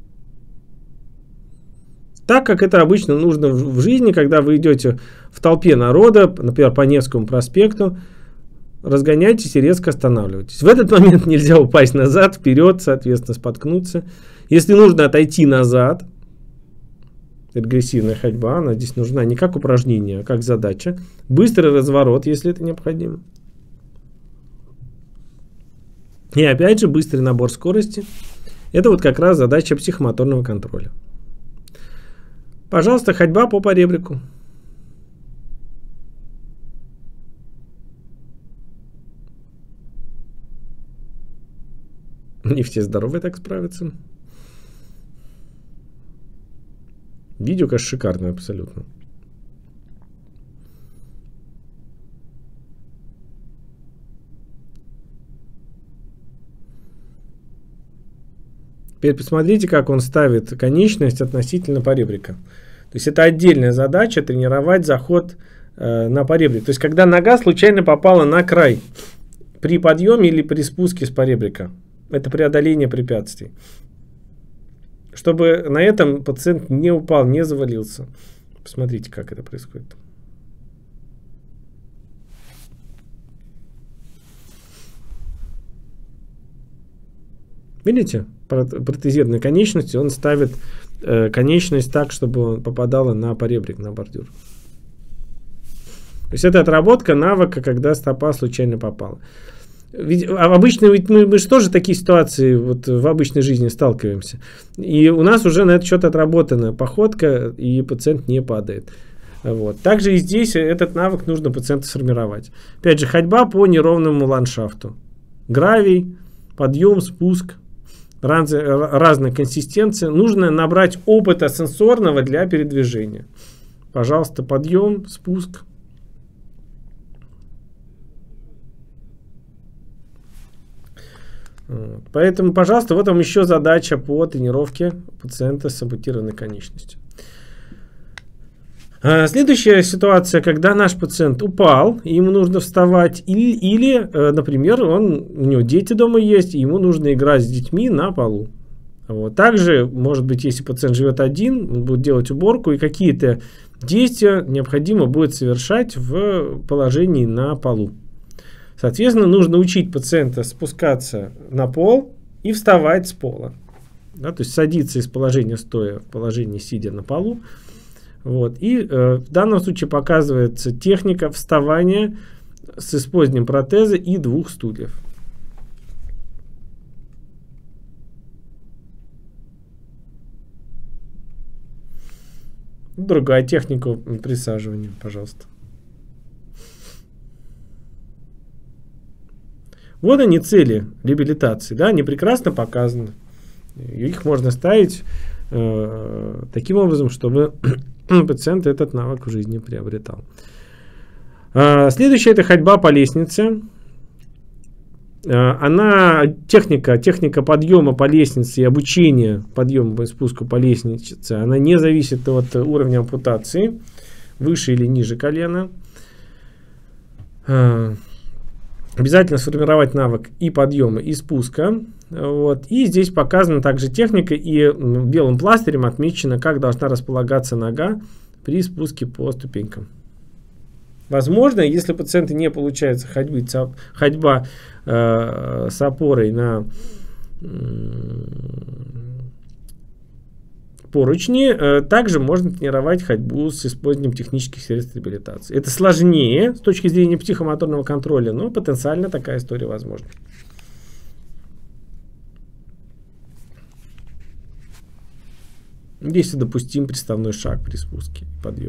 Так как это обычно нужно в жизни, когда вы идете в толпе народа, например, по Невскому проспекту, разгоняйтесь и резко останавливайтесь. В этот момент нельзя упасть назад, вперед, соответственно, споткнуться. Если нужно отойти назад, регрессивная ходьба, она здесь нужна не как упражнение, а как задача. Быстрый разворот, если это необходимо. И опять же, быстрый набор скорости. Это вот как раз задача психомоторного контроля. Пожалуйста, ходьба по поребрику. Не все здоровые так справятся. Видео, конечно, шикарное абсолютно. Теперь посмотрите, как он ставит конечность относительно поребрика. То есть это отдельная задача тренировать заход э, на поребрик. То есть когда нога случайно попала на край при подъеме или при спуске с поребрика. Это преодоление препятствий. Чтобы на этом пациент не упал, не завалился. Посмотрите, как это происходит. Видите, протезированной конечностью он ставит э, конечность так, чтобы он попадала на поребрик, на бордюр. То есть это отработка навыка, когда стопа случайно попала. Ведь обычно ведь мы, мы же тоже такие ситуации вот в обычной жизни сталкиваемся. И у нас уже на этот счет отработана походка, и пациент не падает. Вот. Также и здесь этот навык нужно пациенту сформировать. Опять же, ходьба по неровному ландшафту. Гравий, подъем, спуск. Раз, разная консистенция. Нужно набрать опыта сенсорного для передвижения. Пожалуйста, подъем, спуск. Вот. Поэтому, пожалуйста, вот вам еще задача по тренировке пациента с ампутированной конечностью. А, следующая ситуация, когда наш пациент упал, и ему нужно вставать, или, или например, он, у него дети дома есть, и ему нужно играть с детьми на полу. Вот. Также, может быть, если пациент живет один, он будет делать уборку, и какие-то действия необходимо будет совершать в положении на полу. Соответственно, нужно учить пациента спускаться на пол и вставать с пола. Да, то есть садиться из положения стоя в положение сидя на полу. Вот. И э, в данном случае показывается техника вставания с использованием протеза и двух стульев. Другая техника присаживания, пожалуйста. Вот они цели реабилитации, да, они прекрасно показаны. Их можно ставить э, таким образом, чтобы пациент этот навык в жизни приобретал. А, следующая — это ходьба по лестнице. А, она техника, техника подъема по лестнице и обучения подъему и спуску по лестнице, она не зависит от уровня ампутации, выше или ниже колена. А, Обязательно сформировать навык и подъема, и спуска. Вот. И здесь показана также техника, и белым пластырем отмечено, как должна располагаться нога при спуске по ступенькам. Возможно, если у пациента не получается ходьбы, ходьба э, с опорой на э, поручни, э, также можно тренировать ходьбу с использованием технических средств реабилитации. Это сложнее с точки зрения психомоторного контроля, но потенциально такая история возможна. Здесь допустим приставной шаг при спуске и подъеме.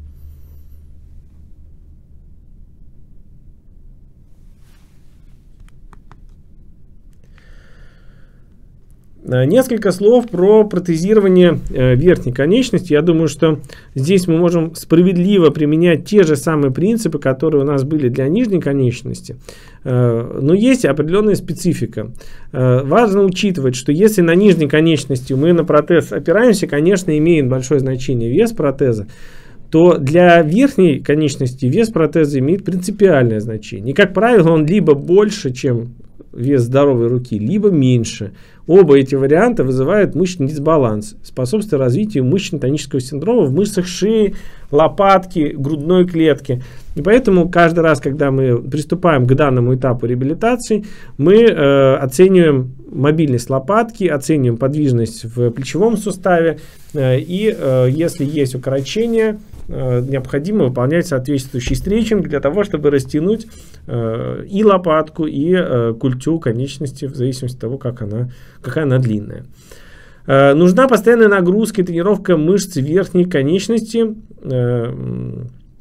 Несколько слов про протезирование э, верхней конечности. Я думаю, что здесь мы можем справедливо применять те же самые принципы, которые у нас были для нижней конечности. Э, но есть определенная специфика. Э, важно учитывать, что если на нижней конечности мы на протез опираемся, конечно, имеет большое значение вес протеза, то для верхней конечности вес протеза имеет принципиальное значение. И, как правило, он либо больше, чем вес здоровой руки, либо меньше. Оба эти варианта вызывают мышечный дисбаланс, способствуя развитию мышечно-тонического синдрома в мышцах шеи, лопатки, грудной клетки. И поэтому каждый раз, когда мы приступаем к данному этапу реабилитации, мы э, оцениваем мобильность лопатки, оцениваем подвижность в плечевом суставе, э, и э, если есть укорочение, э, необходимо выполнять соответствующий стретчинг для того, чтобы растянуть э, и лопатку, и э, культю конечности, в зависимости от того, как она, какая она длинная. Э, нужна постоянная нагрузка и тренировка мышц верхней конечности, э,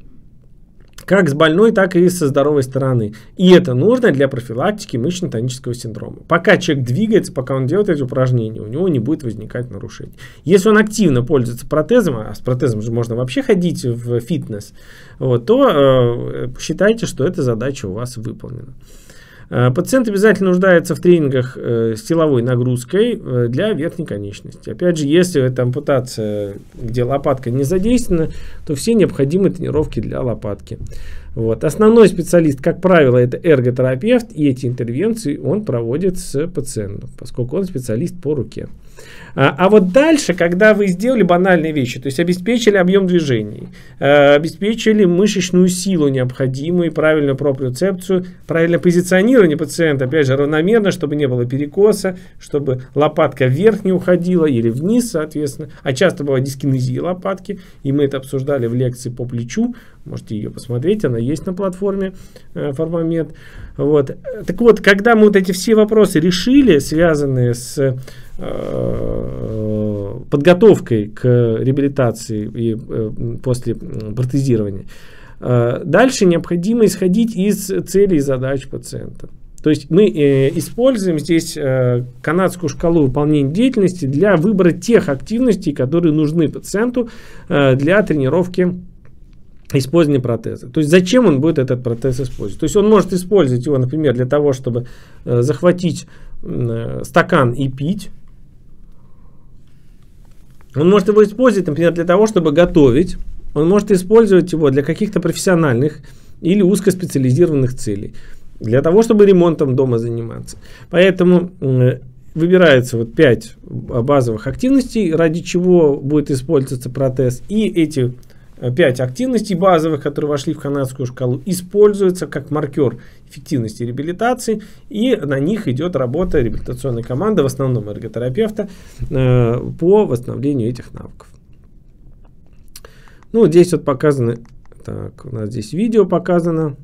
как с больной, так и со здоровой стороны. И это нужно для профилактики мышечно-тонического синдрома. Пока человек двигается, пока он делает эти упражнения, у него не будет возникать нарушений. Если он активно пользуется протезом, а с протезом же можно вообще ходить в фитнес, вот, то э, считайте, что эта задача у вас выполнена. Пациент обязательно нуждается в тренингах э, с силовой нагрузкой э, для верхней конечности. Опять же, если это ампутация, где лопатка не задействована, то все необходимые тренировки для лопатки. Вот. Основной специалист, как правило, это эрготерапевт, и эти интервенции он проводит с пациентом, поскольку он специалист по руке. А, а вот дальше, когда вы сделали банальные вещи, то есть обеспечили объем движений, э, обеспечили мышечную силу необходимую, правильную проприоцепцию, правильное позиционирование пациента, опять же, равномерно, чтобы не было перекоса, чтобы лопатка вверх не уходила или вниз, соответственно. А часто бывает дискинезия лопатки, и мы это обсуждали в лекции по плечу, можете ее посмотреть, она есть на платформе э, Формамед. Вот. Так вот, когда мы вот эти все вопросы решили, связанные с подготовкой к реабилитации и э, после протезирования, э, дальше необходимо исходить из целей и задач пациента. То есть мы э, используем здесь э, канадскую шкалу выполнения деятельности для выбора тех активностей, которые нужны пациенту э, для тренировки использования протеза. То есть зачем он будет этот протез использовать? То есть он может использовать его, например, для того, чтобы э, захватить э, стакан и пить. Он может его использовать, например, для того, чтобы готовить. Он может использовать его для каких-то профессиональных или узкоспециализированных целей. Для того, чтобы ремонтом дома заниматься. Поэтому э, выбирается вот пять базовых активностей, ради чего будет использоваться протез. И эти пять активностей базовых, которые вошли в канадскую шкалу, используются как маркер эффективности реабилитации, и на них идет работа реабилитационной команды, в основном эрготерапевта, э, по восстановлению этих навыков. Ну, здесь вот показано, так, у нас здесь видео показано,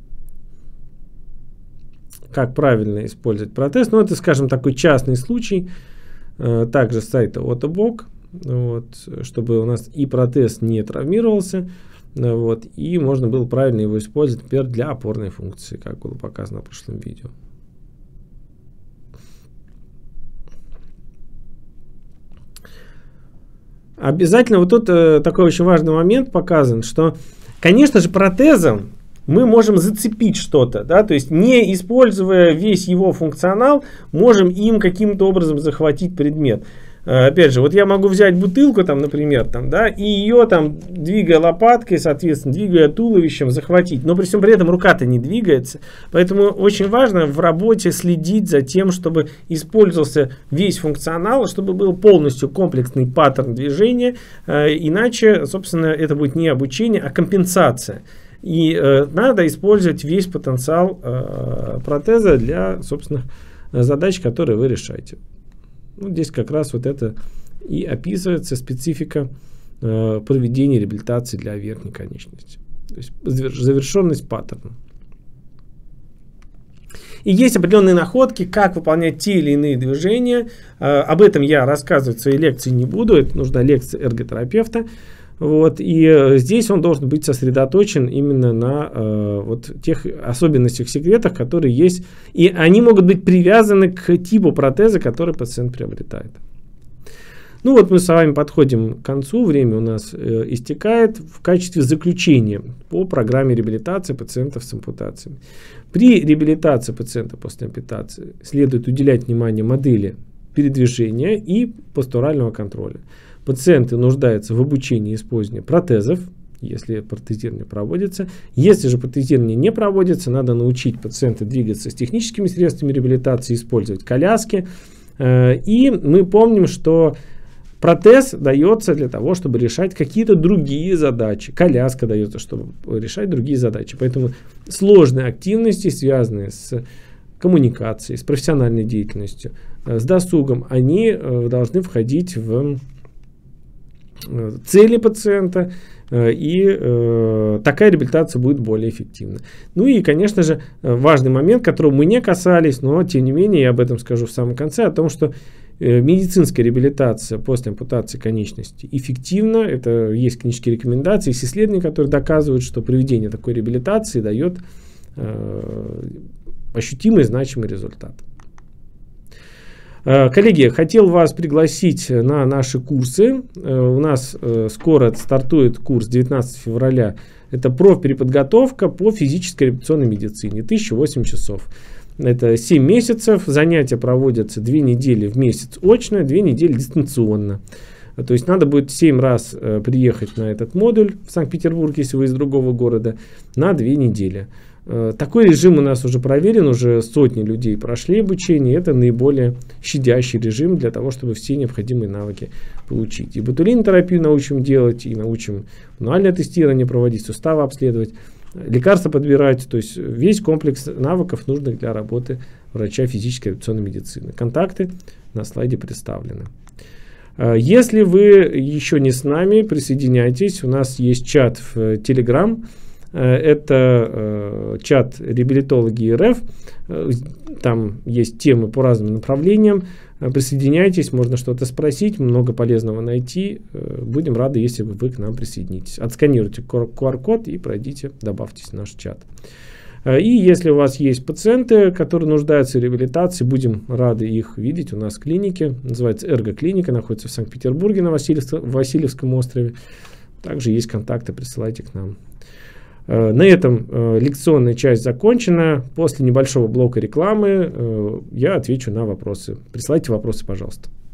как правильно использовать протез. Ну, это, скажем, такой частный случай, э, также с сайта Otobock. Вот, чтобы у нас и протез не травмировался, вот, и можно было правильно его использовать, например, для опорной функции, как было показано в прошлом видео. Обязательно вот тут э, такой очень важный момент показан, что, конечно же, протезом мы можем зацепить что-то, да, то есть не используя весь его функционал, можем им каким-то образом захватить предмет. Опять же, вот я могу взять бутылку, там, например, там, да, и ее там, двигая лопаткой, соответственно, двигая туловищем, захватить. Но при всем при этом рука-то не двигается. Поэтому очень важно в работе следить за тем, чтобы использовался весь функционал, чтобы был полностью комплексный паттерн движения. Иначе, собственно, это будет не обучение, а компенсация. И э, надо использовать весь потенциал э, протеза для собственных задач, которые вы решаете. Ну, здесь как раз вот это и описывается специфика э, проведения реабилитации для верхней конечности. То есть завершенность паттерна. И есть определенные находки, как выполнять те или иные движения. Э, об этом я рассказывать в своей лекции не буду. Это нужна лекция эрготерапевта. Вот, и э, здесь он должен быть сосредоточен именно на э, вот тех особенностях, секретах, которые есть. И они могут быть привязаны к типу протеза, который пациент приобретает. Ну вот мы с вами подходим к концу. Время у нас э, истекает. В качестве заключения по программе реабилитации пациентов с ампутациями. При реабилитации пациента после ампутации следует уделять внимание модели передвижения и постурального контроля. Пациенты нуждаются в обучении использования протезов, если протезирование проводится. Если же протезирование не проводится, надо научить пациента двигаться с техническими средствами реабилитации, использовать коляски. И мы помним, что протез дается для того, чтобы решать какие-то другие задачи. Коляска дается, чтобы решать другие задачи. Поэтому сложные активности, связанные с коммуникацией, с профессиональной деятельностью, с досугом, они должны входить в цели пациента, и э, такая реабилитация будет более эффективна. Ну и, конечно же, важный момент, которого мы не касались, но тем не менее я об этом скажу в самом конце, о том, что э, медицинская реабилитация после ампутации конечности эффективна. Это есть клинические рекомендации, есть исследования, которые доказывают, что проведение такой реабилитации дает э, ощутимый, значимый результат. Коллеги, хотел вас пригласить на наши курсы. У нас скоро стартует курс девятнадцатого февраля. Это профпереподготовка по физической реабилитационной медицине. тысяча восемь часов. Это семь месяцев. Занятия проводятся две недели в месяц очно, две недели дистанционно. То есть надо будет семь раз приехать на этот модуль в Санкт-Петербург, если вы из другого города, на две недели. Такой режим у нас уже проверен, уже сотни людей прошли обучение. Это наиболее щадящий режим для того, чтобы все необходимые навыки получить. И ботулинотерапию научим делать, и научим мануальное тестирование проводить, суставы обследовать, лекарства подбирать. То есть весь комплекс навыков, нужных для работы врача физической реабилитационной медицины. Контакты на слайде представлены. Если вы еще не с нами, присоединяйтесь. У нас есть чат в Telegram. Это э, чат реабилитологи РФ. Там есть темы по разным направлениям. Присоединяйтесь, можно что-то спросить, много полезного найти. Будем рады, если вы к нам присоединитесь. Отсканируйте ку ар код и пройдите, добавьтесь в наш чат. И если у вас есть пациенты, которые нуждаются в реабилитации, будем рады их видеть у нас в клинике. Называется Эрго-клиника, находится в Санкт-Петербурге на Васильевском, Васильевском острове. Также есть контакты, присылайте к нам. На этом э, лекционная часть закончена. После небольшого блока рекламы э, я отвечу на вопросы. Присылайте вопросы, пожалуйста.